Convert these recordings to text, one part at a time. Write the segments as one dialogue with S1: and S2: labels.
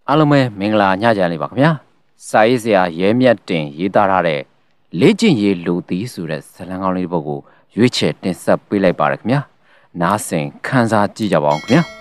S1: အားလုံးပဲမင်္ဂလာညချမ်းလေးပါခင်ဗျာစာရေးဆရာရဲမြတ်တင်ရေးသားထားတဲ့လေ့ကျင့်ရေးလူသည်ဆိုတဲ့ဇာတ်လမ်းကောင်းလေးတစ်ပုဒ်ကိုရွေးချယ်တင်ဆက်ပေးလိုက်ပါရခင်ဗျာနားဆင်ခန်းစားကြည့်ကြပါအောင်ခင်ဗျာ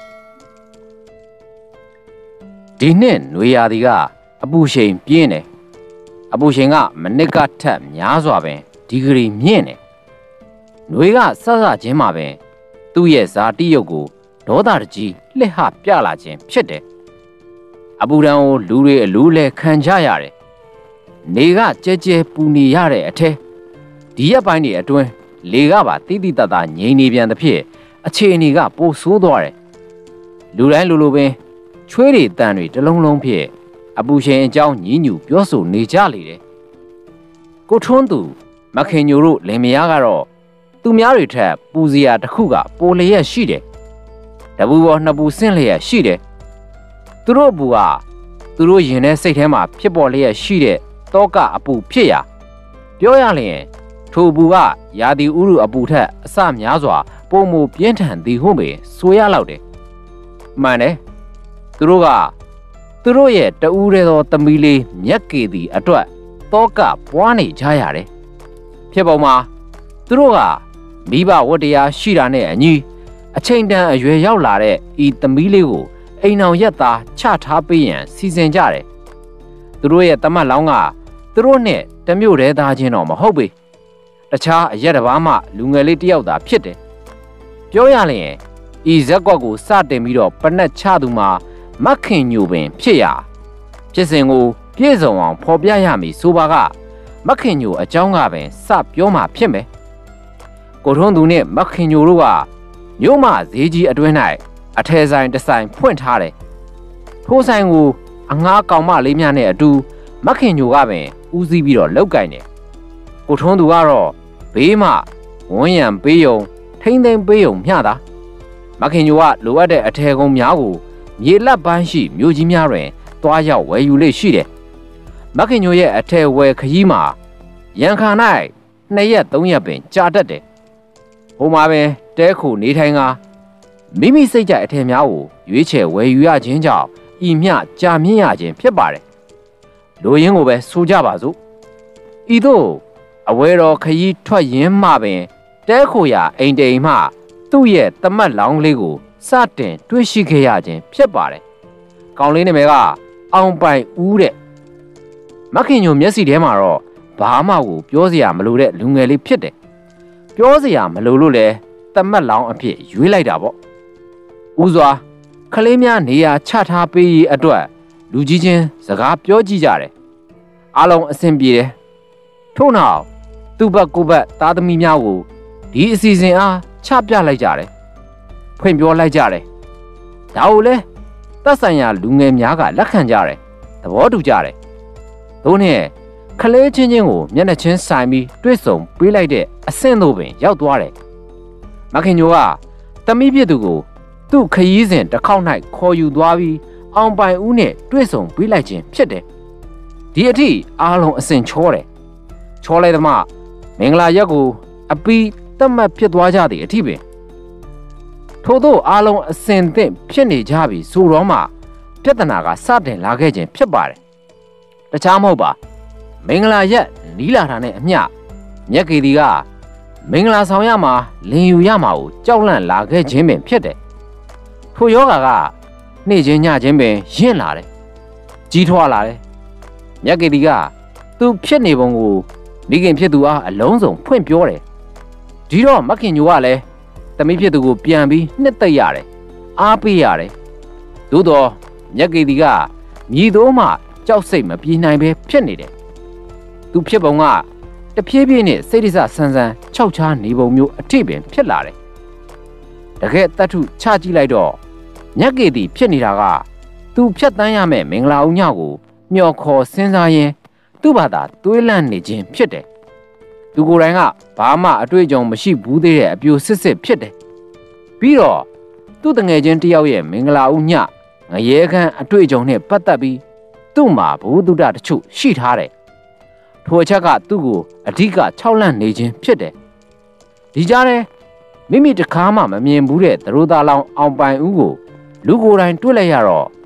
S1: ဒီနှစ်နွေရာသီကအပူချိန်ပြင်းတယ်အပူချိန်ကမနစ်ကထက်များစွာပင်ဒီဂရီမြင့်တယ်နွေကဆဆချင်းမှာပင်သူ့ရဲ့ဇာတိရုပ်ကိုဒေါသတကြီးလှည့်ဟပြလာခြင်းဖြစ်တယ်အပူဒဏ်ကိုလူတွေအလူးလဲခံကြရတယ်နေကကြဲကြဲပူနေရတဲ့အထဲဒီရက်ပိုင်းတွေအတွင်းလေကပါတိတိတတ်တာငြိမ်နေပြန်သဖြင့်အခြေအနေကပိုဆိုးသွားတယ်လူတိုင်းလိုလိုပင်ချွေးတွေတန်တွေတလုံးလုံးဖြင့်အပူချိန်အကြောင်းညှဉ်းညူပြောဆိုနေကြလေတယ်ကိုထွန်းသူမခင်ညိုတို့လင်မယားကတော့သူများတွေထက်ပူစရာတစ်ခုကပိုလျက်ရှိတယ်တပူပေါ်နှစ်ပူဆင့်လျက်ရှိတယ်သူတို့အပူကသူတို့ရင်ထဲစိတ်ထဲမှာဖြစ်ပေါ်လျက်ရှိတဲ့တောကအပူဖြစ်ရာပြောရလျင်ထိုအပူကရာသီဥတုအပူထက်အဆများစွာပုံမပြင်းထန်သည်ဟုပဲဆိုရလောက်တယ်မှန်တယ်သူတို့ရဲ့တဦးရဲသောသမီးလေးမြက်ကေသည်အတွက်တောကပွားနေကြရတယ်ဖြစ်ပုံမှာသူတို့ကမိဘဝတ္တရားရှိတာနဲ့အညီအချိန်တန်အရွယ်ရောက်လာတဲ့ဤသမီးလေးကိုအိမ်အောင်ရက်သားချထားပေးရန်စီစဉ်ကြတယ်သူတို့ရဲ့တမတ်လောင်းကသူတို့နဲ့တမျိုးတည်းသားချင်းတော့မဟုတ်ပေတခြားအရက်တစ်ပါးမှလူငယ်လေးတယောက်သာဖြစ်တယ်ပြောရလျင်ဤဇက်ကွက်ကိုစတင်ပြီးတော့ပနက်ချသူမှာမခင်ညိုပင်ဖြစ်ရာဖြစ်စဉ်ကိုပြည့်စုံအောင်ဖော်ပြရမည်ဆိုပါကမခင်ညိုအကြောင်းကပင်စပြောမှဖြစ်မယ်ကိုထွန်းသူနဲ့မခင်ညိုတို့ကမြို့မဈေးကြီးအတွင်း၌အထယ်ဆိုင်တစ်ဆိုင်ဖွင့်ထားတယ်ထိုးဆိုင်ကိုအငှားကောင်မလေးများနဲ့အတူမခင်ညိုကပင်ဦးစီးပြီးတော့လောက်ကင်တယ်ကိုထွန်းသူကတော့ဘေးမှဝန်းရံပေးယုံထိမ့်သိမ့်ပေးယုံမျှတာမခင်ညိုကလိုအပ်တဲ့အထယ်ကုန်းများကိုမြေလက်ပိုင်းရှိမြို့ကြီးများတွင်တွားရောက်ဝယ်ယူလေ့ရှိတယ်မခင်ညိုရဲ့အထယ်ဝယ်ခရီးမှာရန်ခါ၌2ရက်3ရက်ပင်ကြာတတ်တယ်ဟိုမှာပင်တဲခုနေထိုင်ကမိမိစိတ်ကြအထည်များကိုရွေးချယ်ဝယ်ယူရခြင်းကြောင့်ဤမျှကြာမြင့်ရခြင်းဖြစ်ပါတယ်လူရင်းကိုပဲဆိုကြပါစို့ဤသို့အဝဲတော်ခရီးထွက်ရင်းမှပင်တဲခိုရာအိမ်တိမ်မှသူ့ရဲ့တမတ်လောင်းလေးကိုစတင်တွေ့ရှိခဲ့ရခြင်းဖြစ်ပါတယ်ကောင်လေးနာမည်ကအောင်ပိုင်ဦးတဲ့မခင်ညိုမျက်စိထဲမှာတော့ဘာမှကိုပြောစရာမလိုတဲ့လူငယ်လေးဖြစ်တယ်ပြောစရာမလိုလို့လဲတမတ်လောင်းအဖြစ်ရွေးလိုက်တာပေါ့ဦးစွာခလေးများနေရာချထားပေးရေးအတွက်လူကြီးချင်းစကားပြောကြည့်ကြတယ်အားလုံးအဆင်ပြေတယ်ထို့နောက်သူ့ဘက်ကိုယ့်ဘက်သားသမီးများကိုဒီအစီအစဉ်အားချပြလိုက်ကြတယ်ဖွင့်ပြောလိုက်ကြတယ်ဒါကိုလဲသက်ဆိုင်ရာလူငယ်များကလက်ခံကြတယ်သဘောတူကြတယ်သို့နဲ့ခလေးချင်းချင်းကိုမျက်နှာချင်းဆိုင်ပြီးတွေ့ဆုံပေးလိုက်တဲ့အဆင့်သို့ပင်ရောက်သွားတယ်မခင်ညိုကသမီးပြစ်သူကိုသူ့ခရီးစဉ်တစ်ခေါက်၌ခေါ်ယူသွားပြီးအောင်ပိုင်ဦးနဲ့တွေ့ဆုံပေးလိုက်ခြင်းဖြစ်တယ်ဒီအထိအားလုံးအစဉ်ချောတယ်ချောလိုက်သမှမင်္ဂလာရက်ကိုအပီးတတ်မှတ်ဖြစ်သွားကြသည့်အထိပင်ထို့သောအားလုံးအစဉ်သင့်ဖြစ်နေကြပြီဆိုတော့မှပြဿနာကစတင်လာခဲ့ခြင်းဖြစ်ပါတယ်တခြားမဟုတ်ပါမင်္ဂလာရက်နီးလာတာနဲ့အမျှမြက်ကေဒီကမင်္ဂလာဆောင်ရမှာလင်ယူရမှာကိုကြောက်လန့်လာခဲ့ခြင်းပင်ဖြစ်တယ်ထိုယောဂါကနေ့ချင်းညချင်းပင်ရင့်လာတယ်ကြီးထွားလာတယ်မြက်ကေဒီကသူဖြစ်နေပုံကိုမိခင်ဖြစ်သူအားအလုံးစုံဖွင့်ပြောတယ်ဒီတော့မခင်ညိုကလည်းသမီးဖြစ်သူကိုပြန်ပြီးနှစ်သက်ရတယ်အားပေးရတယ်သို့တော့မြက်ကေဒီကမြည်သောမှကြောက်စိတ်မပြေနိုင်ပဲဖြစ်နေတယ်သူဖြစ်ပုံကတဖြည်းဖြည်းနဲ့စိတ်ဒိစဆန်းဆန်းခြောက်ခြားနေပုံမျိုးအထိပင်ဖြစ်လာတယ်တကယ်တတ်ထုချကြည့်လိုက်တော့မြက်ကေဒီဖြစ်နေတာကသူဖြတ်တန်းရမယ့်မင်္ဂလာဦးညကိုမျှော်ခေါ်စဉ်းစားရင်းသူ့ဘာသာတွေးလန့်နေခြင်းဖြစ်တယ်သူကိုယ်တိုင်ကဘာမှအတွေ့အကြုံမရှိဘူးသေးတဲ့အပြိုစစ်စစ်ဖြစ်တယ်ပြီးတော့သူ့တငယ်ချင်းတယောက်ရဲ့မင်္ဂလာဦးညငရဲခမ်းအတွေ့အကြုံနဲ့ပတ်သက်ပြီးသူ့မှာဘုဒ္ဓတချို့ရှိထားတယ်ထိုအချက်ကသူ့ကိုအဓိကခြောက်လန့်နေခြင်းဖြစ်တယ်ဒီကြားထဲမိမိတခါမှမမြင်ဘူးတဲ့သရိုးသားလောင်အောင်ပိုင်ဦးကိုလူကိုယ်တိုင်တွေ့လိုက်ရတော့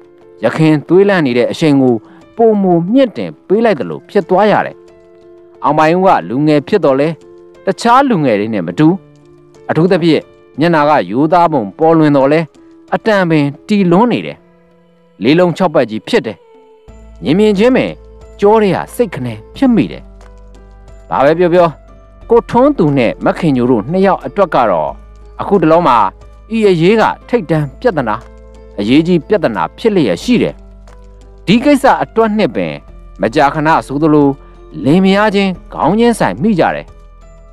S1: ရခင်သွေးလန့်နေတဲ့အရှိန်ကိုပုံမူမြင့်တင်ပေးလိုက်တယ်လို့ဖြစ်သွားရတယ်။အောင်ပိုင်ဦးကလူငယ်ဖြစ်တော့လဲတခြားလူငယ်တွေနဲ့မတူအထူးသဖြင့်မျက်နာကရိုးသားပုံပေါ်လွင်တော့လဲအတန်ပင်တီလွန်းနေတယ်။လေးလုံး၆ပတ်ကြီးဖြစ်တယ်။မြင်မြင်ချင်းပင်ကြောတွေကစိတ်ခနဲဖြစ်မိတယ်။ဘာပဲပြောပြောကိုထွန်းသူနဲ့မခင်ညိုတို့နှစ်ယောက်အတွက်ကတော့အခုတလုံးမှာဤအရေးကထိတ်တန့်ပြဿနာအရေးကြီးပြဿနာဖြစ်လျက်ရှိတယ်။ဒီကိစ္စအတွက်နှစ်ပင်မကြာခဏဆိုသလိုလင်မယားချင်းခေါင်းချင်းဆိုင်မိကြတယ်။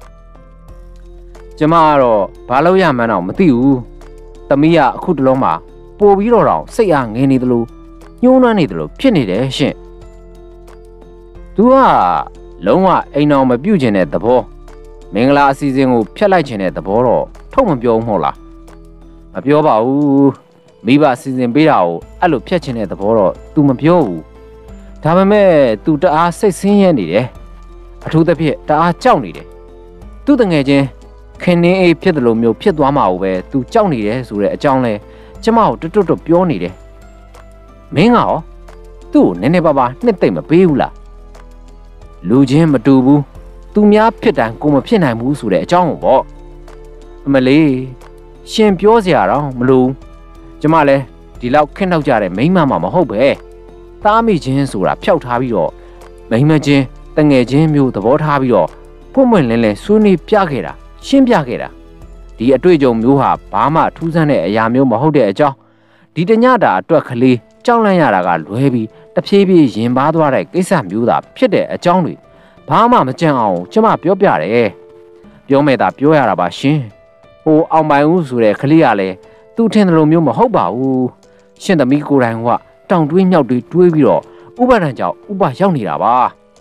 S1: ကျမကတော့ဘာလို့ရမှန်းတော့မသိဘူး။သမီးကအခုတလုံးမှာပို့ပြီးတော့စိတ်အားငြင်းနေသလိုညှိုးနှွမ်းနေသလိုဖြစ်နေတယ်ရှင်။ तू ကလုံးဝအိမ်အောင်မပြုတ်ခြင်းတဲ့သဘောမင်္ဂလာအစီအစဉ်ကိုဖျက်လိုက်ခြင်းတဲ့သဘောတော့ထုတ်မပြောဘူးမဟုတ်လား။မပြောပါဘူး။မိဘစီစဉ်ပေးတာကိုအဲ့လိုဖျက်ခြင်းတဲ့သဘောတော့ तू မပြောဘူး။ဒါပေမဲ့ तू တအားစိတ်ဆင်းရဲနေတယ်။အထူးသဖြင့်တအားကြောက်နေတယ်။ तू တငယ်ချင်းခင်နေအေးဖြစ်တယ်လို့မျိုးဖြစ်သွားမှာကိုပဲ तू ကြောက်နေတယ်ဆိုတဲ့အကြောင်းလဲကျမကိုတွတ်တွတ်ပြောနေတယ်။မင်းကရောသူ့ကိုနည်းနည်းပါးပါးနှစ်သိမ့်မပေးဘူးလား။လူချင်းမတူဘူး။သူများဖြစ်တိုင်းကိုမဖြစ်နိုင်ဘူးဆိုတဲ့အကြောင်းကိုပေါ့။အမလေးရှင်ပြောစရာတော့မလိုဘူး။ကျမလည်းဒီလောက်ခက်နောက်ကြတဲ့မိန်းမမှမဟုတ်ပဲ။သားမိချင်းဆိုတာဖျောက်ထားပြီးတော့မိန်းမချင်းတငယ်ချင်းမျိုးသဘောထားပြီးတော့ဖွင့်ဖွင့်လင်းလင်းဆွေးနွေးပြခဲ့တာရှင်းပြခဲ့တာဒီအတွေ့အကြုံမျိုးဟာဘာမှထူးဆန်းတဲ့အရာမျိုးမဟုတ်တဲ့အကြောင်းဒီတညတာအတွက်ကလေးကြောက်လန့်ရတာကလွဲပြီးတဖြည်းဖြည်းရင်ပါသွားတဲ့ကိစ္စမျိုးသာဖြစ်တဲ့အကြောင်းတွေဘာမှမကြံအောင်ကျမပြောပြတယ်ပြောမဲ့တာပြောရတာပါရှင်ဟိုအောင်ပိုင်ဦးဆိုတဲ့ကလေးကလည်းသူ့ထင်တယ်လို့မျိုးမဟုတ်ပါဘူးရှင်သမီးကိုယ်တိုင်ကတောင်တွေးမြောက်တွေးပြီးတော့ဥပဒံကြောင့်ဥပရောက်နေတာပါ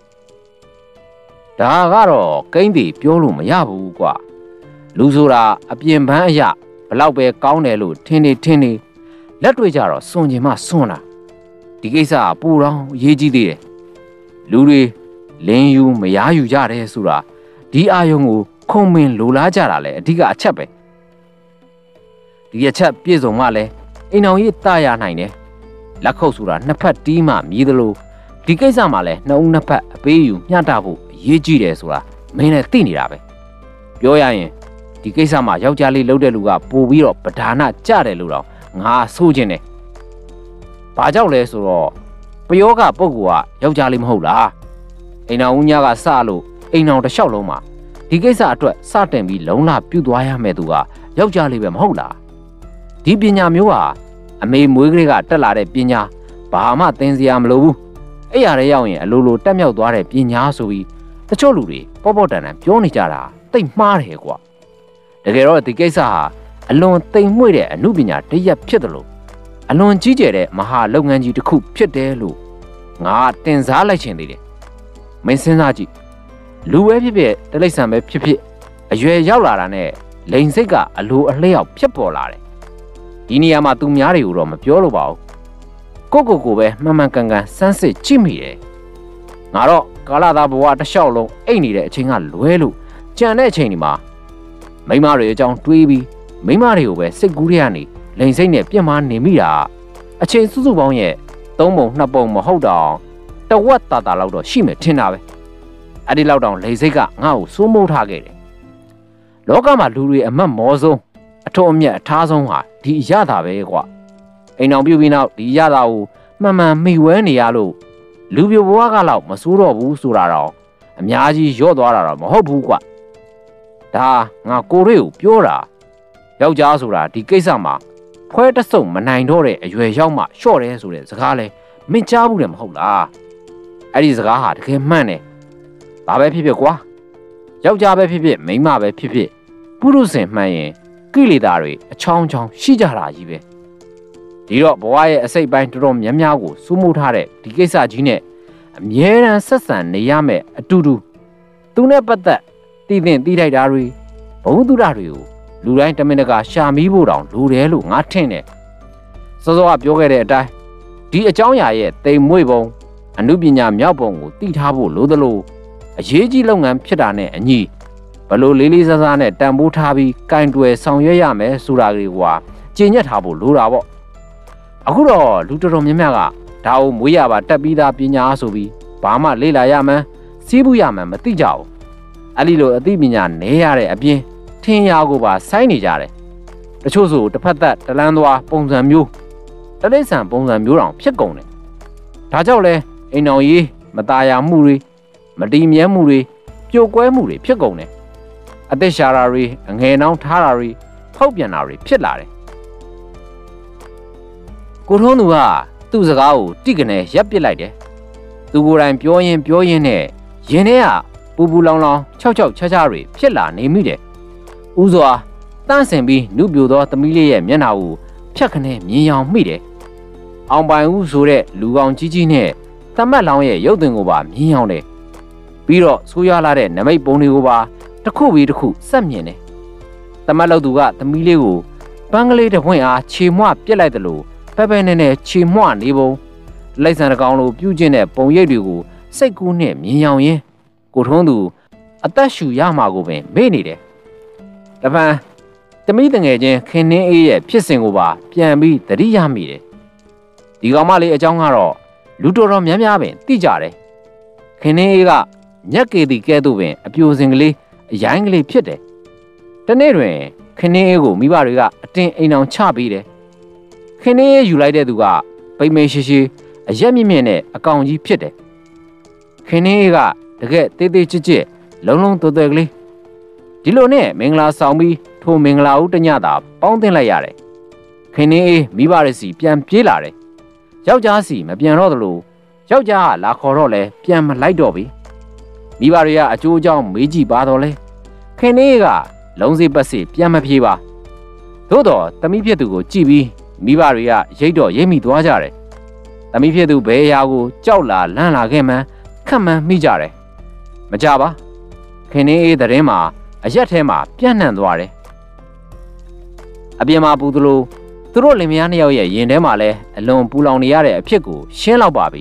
S1: ဒါကတော့ကိန်းတီပြောလို့မရဘူးကွာလူဆိုတာအပြင်ပန်းအရာဘလောက်ပဲကောင်းတယ်လို့ထင်နေလက်တွေ့ကြတော့စွန့်ချင်မှစွန့်တာဒီကိစ္စကပူတော့ရေးကြည့်သေးတယ်လူတွေလင်းယူမရယူကြတယ်ဆိုတာဒီအာယုံကိုခုံမင်လိုလားကြတာလေအဓိကအချက်ပဲဒီအချက်ပြည့်စုံမှလည်းအိမ်အောင်ကြီးတာရနိုင်တယ်လက်ခုပ်ဆိုတာနှစ်ဖက်တီးမှမြည်သလိုဒီကိစ္စမှာလည်းနှစ်ဦးနှစ်ဖက်အပေးယူမျှတဖို့အရေးကြီးတယ်ဆိုတာမင်းလည်းသိနေတာပဲပြောရရင်ဒီကိစ္စမှာယောက်ျားလေးလှုပ်တဲ့လူကပို့ပြီးတော့ပဓာနကြတယ်လို့တော့ငါဆိုချင်တယ်။ဘာကြောင့်လဲဆိုတော့ပယောဂပုဂ္ဂိုလ်ကယောက်ျားလေးမဟုတ်လား။အိမ်တော်ဦးညကစလို့အိမ်တော်တစ်လျှောက်လုံးမှာဒီကိစ္စအတွက်စတင်ပြီးလုံလပြုတ်သွားရမယ်သူကယောက်ျားလေးပဲမဟုတ်လား။ဒီပညာမျိုးဟာအမေမွေးကလေးကတက်လာတဲ့ပညာဘာမှသင်စရာမလိုဘူး။အဲ့ရတဲ့ရောက်ရင်အလိုလိုတက်မြောက်သွားတဲ့ပညာဆိုပြီးတချို့လူတွေပေါ့တန်ပြောနေကြတာတိတ်မှားတယ်ကွာ။တကယ်တော့ဒီကိစ္စဟာအလွန်သိမ်မွေ့တဲ့အမှုပညာတစ်ရပ်ဖြစ်တယ်လို့အလွန်ကြီးကျယ်တဲ့မဟာလုပ်ငန်းကြီးတစ်ခုဖြစ်တယ်လို့ငါတင်စားလိုက်ခြင်းသေးတယ်။မင်းစဉ်းစားကြည့်လူပဲဖြစ်ဖြစ်တိရစ္ဆာန်ပဲဖြစ်ဖြစ်အရွယ်ရောက်လာတာနဲ့လိန်စိတ်ကအလိုအလျောက်ဖြစ်ပေါ်လာတယ်။ဒီနေရာမှာသူများတွေကိုတော့မပြောလို့ပါဘူး။ကိုပဲမှန်မှန်ကန်ကန်စမ်းစစ်ကြည့်မိတယ်။ငါတော့ကာလသားဘဝတစ်လျှောက်လုံးအိတ်နေတဲ့အချိန်ကလွဲလို့ကြံတဲ့အချိန်ဒီမှာမိမတွေအကြောင်းတွေးပြီးမိမတွေကိုပဲစိတ်ကူးရကနေလိန်စိတ်နဲ့ပြစ်မှားနေမိတာအချိန်စုစုပေါင်းရဲ့3ပုံ2ပုံမဟုတ်တော့တဝက်တာလောက်တော့ရှိမယ်ထင်တာပဲအဲ့ဒီလောက်တောင်လိန်စိတ်ကငါ့ကိုစိုးမိုးထားခဲ့တယ်လောကမှာလူတွေအမတ်မောဆုံးအထွတ်အမြတ်အထားဆုံးဟာဒီအရသာပဲကွာအိမ်အောင်ပြုတ်ပြီးနောက်ဒီအရသာကိုမှန်မှန်မိဝဲနေရလို့လူပြဘဝကလောက်မစိုးတော့ဘူးဆိုတာတော့အများကြီးရော့သွားတာတော့မဟုတ်ဘူးကွာဒါငါကိုရေးကိုပြောတာယောက်ျားဆိုတာဒီကိစ္စမှာဖွဲတဆုံမနိုင်တော့တဲ့အရွယ်ရောက်မှလျှော့တယ်ဆိုတဲ့စကားလဲမင်းကြားဘူးတယ်မဟုတ်လားအဲ့ဒီစကားဟာတကယ်မှန်တယ်ဘာပဲဖြစ်ဖြစ်ကွာယောက်ျားပဲဖြစ်ဖြစ်မိန်းမပဲဖြစ်ဖြစ်ပုရုษင်မှန်ရင်ကိလေသာတွေအချောင်းချောင်းရှိကြတာကြီးပဲဒီတော့ဘဝရဲ့အစိတ်ပိုင်းတော်တော်များများကိုစိုးမိုးထားတဲ့ဒီကိစ္စကြီးနဲ့အမြဲတမ်းဆက်ဆံနေရမယ်အတူတူသူနဲ့ပတ်သက်တည်တင်တည်ထိုက်တာတွေဘဝတုဒ္ဒတွေကိုလူတိုင်းတမင်တကာရှာမီးဖို့တောင်လိုတယ်လို့ငါထင်တယ်စောစောကပြောခဲ့တဲ့အတိုင်းဒီအကြောင်းအရာရဲ့တိမ်မွေ့ပုံအနုပညာမြောက်ပုံကိုသိထားဖို့လိုသလိုအရေးကြီးလုပ်ငန်းဖြစ်တာနဲ့အညီဘလို့လေးလေးစားစားနဲ့တန်ဖိုးထားပြီးကင်တွယ်ဆောင်ရွက်ရမယ်ဆိုတာတွေကကျင့်ညက်ထားဖို့လိုတာပေါ့အခုတော့လူတော်တော်များများကဒါကိုမွေးရပါတက်ပြီးသားပညာဆိုပြီးဘာမှလေ့လာရမှန်းစီးပူးရမှန်းမသိကြဘူးအဲ့ဒီလိုအသိပညာနည်းရတဲ့အပြင်ထင်ရကိုပါစိုင်းနေကြတယ်တချို့ဆိုတစ်ဖက်သက်တလန်းသွားပုံစံမျိုးတလိษံပုံစံမျိုးတောင်ဖြစ်ကုန်တယ်ဒါကြောင့်လဲအိမ်တော်ကြီးမตายမှုတွေမတည်မြဲမှုတွေပြိုကွဲမှုတွေဖြစ်ကုန်တယ်အသက်ရှာတာတွေအငယ်နှောင်းထားတာတွေဖောက်ပြန်တာတွေဖြစ်လာတယ်ကိုထုံးသူကသူ့စကားကိုတိကနေရပ်ပစ်လိုက်တယ်သူကိုယ်တိုင်ပြောရင်းနဲ့ရင်ထဲကပူပူလောင်လောင်ချောက်ချားတွေဖြစ်လာနေမိတယ်ဥစွာတန့်စင်ပြီးနုပြိုသောသမီးလေးရဲ့မျက်နှာကိုဖြတ်ခနဲ့မြင်ရောင်မိတယ်အောင်ပိုင်ဦးဆိုတဲ့လူကောင်ကြီးနဲ့သမတ်လောင်ရဲ့ရုပ်သွင်းကိုပါမြင်ရောင်တယ်ပြီးတော့ဆိုးရွားလာတဲ့နမိတ်ပုံတွေကိုပါတစ်ခုပြီးတစ်ခုစက်မြင်တယ်သမတ်လောက်သူကသမီးလေးကိုပန်းကလေးတစ်ပွင့်အားခြေမွပြက်လိုက်တယ်လို့ပဲနဲ့ခြေမွနေပုံလိုက်ဆန်တကောင်လိုပြုတ်ကျင်တဲ့ပုံရိပ်တွေကိုစိတ်ကူးနဲ့မြင်ရောင်ရင်းကိုထုံးသူအသက်ရှူရမှာကိုပင်မေ့နေတယ်တပန်းသမီးတငယ်ချင်းခင်နှင်းအေးရဲ့ဖြစ်စဉ်ကိုပါပြန်ပြီးသတိရမိတယ်ဒီကောင်မလေးအကြောင်းကတော့လူတော်တော်များများပင်သိကြတယ်ခင်နှင်းအေးကညက်ကေတီကဲသို့ပင်အပြိုစင်ကလေးအရိုင်းကလေးဖြစ်တယ်တနေ့တွင်ခင်နှင်းအေးကိုမိဘတွေကအတင်းအိမ်အောင်ချပေးတယ်ခင်နှင်းအေးယူလိုက်တဲ့သူကပိတ်မိန်ရှိအရက်မြင့်နဲ့အကောင်ကြီးဖြစ်တယ်ခင်နှင်းအေးကတကယ်သေးသေးချစ်ချစ်လုံးသွဲကလေးဒီလိုနဲ့မင်္ဂလာဆောင်ပြီးထိုမင်္ဂလာဦးတညတာပေါင်းတင်လိုက်ရတယ်ခင်နှင်းအေးမိဘတွေစီပြန်ပြေးလာတယ်ယောက်ျားစီမပြန်တော့သလိုယောက်ျားကလာခေါ်တော့လဲပြန်မလိုက်တော့ဘူးမိဘတွေကအကျိုးအကြောင်းမေးကြည့်ပါတော့လဲခင်နှင်းအေးကလုံးစီပတ်စီပြန်မပြေးပါသို့တော့သမီးဖြစ်သူကိုကြည့်ပြီးမိဘတွေကရိတ်တော့ရိတ်မိသွားကြတယ်သမီးဖြစ်သူဘယ်အရာကိုကြောက်လာလန့်လာခဲ့မှန်းခက်မှန်းမိကြတယ်မကြပါခင်နှင်းအေးတဲ့ရင်မှာအရက်ထဲမှာပြန့်နှံ့သွားတယ်အပြင်မှာပူသလိုသူတို့လင်မယားနှစ်ယောက်ရဲ့ရင်ထဲမှာလဲအလွန်ပူလောင်နေရတဲ့အဖြစ်ကိုရှင်းလောက်ပါပြီ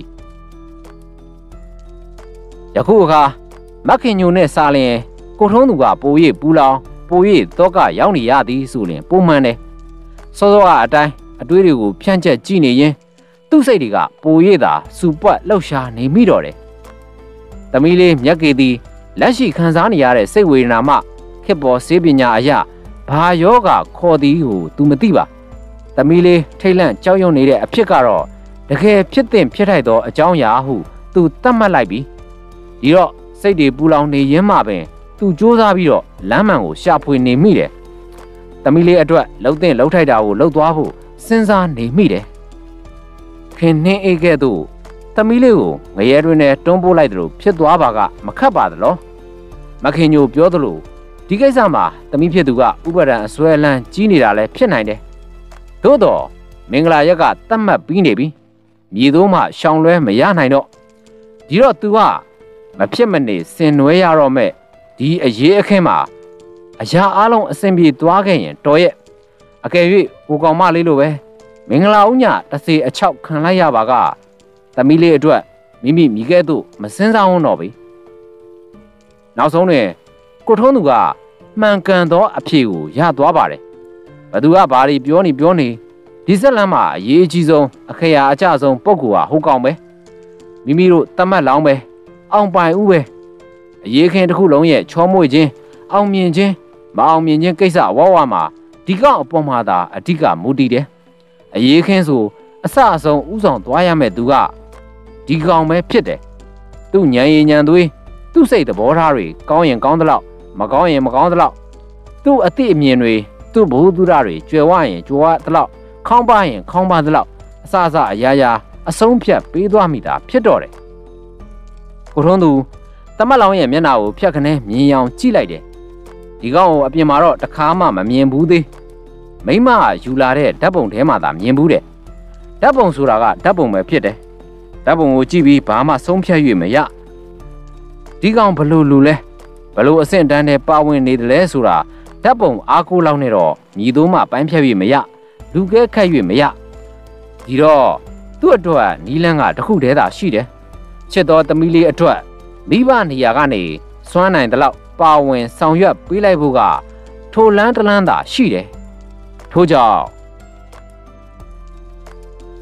S1: ယခုအခါမခင်ညိုနဲ့စာလင်ကိုထုံးသူကပို၍ပူလောင်ပို၍တော့ကရောက်နေရသည်ဆိုရင်ပုံမှန်တယ်စောစောကအတိုင်းအတွေးတွေကိုဖြန့်ချက်ကြည့်နေရင်သူ့စိတ်တွေကပို၍သာစူပွက်လှုပ်ရှားနေမိတော့တယ်သမီးလေးမြက်ကေသည်လက်ရှိခံစားနေရတဲ့စိတ်ဝေဒနာမှခေတ်ပေါ်ဆေးပညာအရာဘာယောဂခေါ်သည်ကိုသူမသိပါသမီးလေးထိတ်လန့်ကြောက်ရွံ့နေတဲ့အဖြစ်ကတော့တကယ်ဖြစ်တဲ့ဖြစ်ထိုက်သောအကြောင်းအရာဟုသူသတ်မှတ်လိုက်ပြီးဒီတော့စိတ်တွေပူလောင်နေရင်းမှပင်သူစူးစမ်းပြီးတော့လမ်းမှန်ကိုရှာဖွေနေမိတယ်သမီးလေးအတွက်လှုပ်တဲ့လှုပ်ထိုက်တာကိုလှုပ်သွားဖို့စဉ်းစားနေမိတယ်ခင်နှင်းအေးကဲ့သို့သမီးလေးကိုငရဲတွင်နဲ့တွန်းပိုးလိုက်သလိုဖြစ်သွားပါကမခတ်ပါသလားမခင်ညိုပြောသလိုဒီကိစ္စမှာသမီးဖြစ်သူကဥပဒံအစွဲလန်းကြီးနေတာလည်းဖြစ်နိုင်တယ်သို့တော့မင်္ဂလာရက်ကတတ်မှတ်ပြီးနေပြီမြေသိုးမှရှောင်လွဲမရနိုင်တော့ဒီတော့ तू ကမဖြစ်မနေစင်နွဲရတော့မဲ့ဒီအရေးအခင်းမှာအရာအလုံးအစင်ပြေသွားခဲ့ရင်တော်ရဲ့အကယ်၍ဟိုကောင်မလေးလိုပဲမင်္ဂလာဦးညတစေအချောက်ခံလိုက်ရပါကသမီးလေးအတွက်မိမိမိကဲ့သို့မစင်းစားအောင်တော့ပြီနောက်ဆုံးတွင်ကိုထုံးသူကမှန်ကန်သောအဖြေကိုရသွားပါတယ်ဘသူကဘာတွေပြောနေဒီဇက်လန်းမှာအရေးအကြီးဆုံးအခရာအကျဆုံးပုံကူဟာဟိုကောင်ပဲမိမိတို့တတ်မှတ်လောင်းပဲအောင်ပိုင်ဦးပဲအရေးခင်တစ်ခုလုံးရဲ့ချောမွေ့ခြင်းအောင်မြင်ခြင်းမအောင်မြင်ခြင်းကိစ္စဝဝမှာဒီကောင်အပေါ်မှာသာအဓိကမူတည်တယ်အရေးခင်းဆိုအစအဆုံးဥဆောင်သွားရမယ့်သူကဒီကောင်ပဲဖြစ်တယ်သူ့ညံရည်ညံသွေးသူ့စိတ်သဘောထားတွေကောင်းရင်ကောင်းသလောက်မကောင်းရင်မကောင်းသလောက်သူ့အသိအမြင်တွေသူ့ဘ ഹു တုဒတွေကျွယ်ဝရင်ကျွယ်ဝသလောက်ခေါင်းပါရင်ခေါင်းပါသလောက်အစအရာရာအဆုံးဖြတ်ပေးသွားမိတာဖြစ်တော့တယ်ကိုထုံးသူတမတ်လောင်ရဲ့မျက်နှာကိုဖြတ်ခနဲမြင်အောင်ကြည့်လိုက်တယ်ဒီကောင်ကိုအပြင်မှာတော့တခါမှမမြင်ဘူးသေးမိမယူလာတဲ့ဓာတ်ပုံထဲမှာသာမြင်ဘူးတဲ့ဓာတ်ပုံဆိုတာကဓာတ်ပုံပဲဖြစ်တယ်ဓာတ်ပုံကိုကြည့်ပြီးဘာမှဆုံးဖြတ်၍မရဒီကောင်ဘလို့လူလဲဘလို့အဆင့်တန်းနဲ့ပါဝင်နေတယ်လဲဆိုတာဓာတ်ပုံအားကိုးလောက်နဲ့တော့ညီသုံးမှပိုင်းဖြတ်၍မရလူကဲခတ်၍မရဒီတော့သူ့အတွက်နီးလန်းကတခုတည်းသာရှိတယ်ချစ်တော်သမီးလေးအတွက်မိဘနေရာကနေစွမ်းနိုင်တဲ့လောက်ပါဝင်ဆောင်ရွက်ပေးလိုက်ဖို့ကထိုလန်းတလန်းသာရှိတယ်ထို့ကြောင့်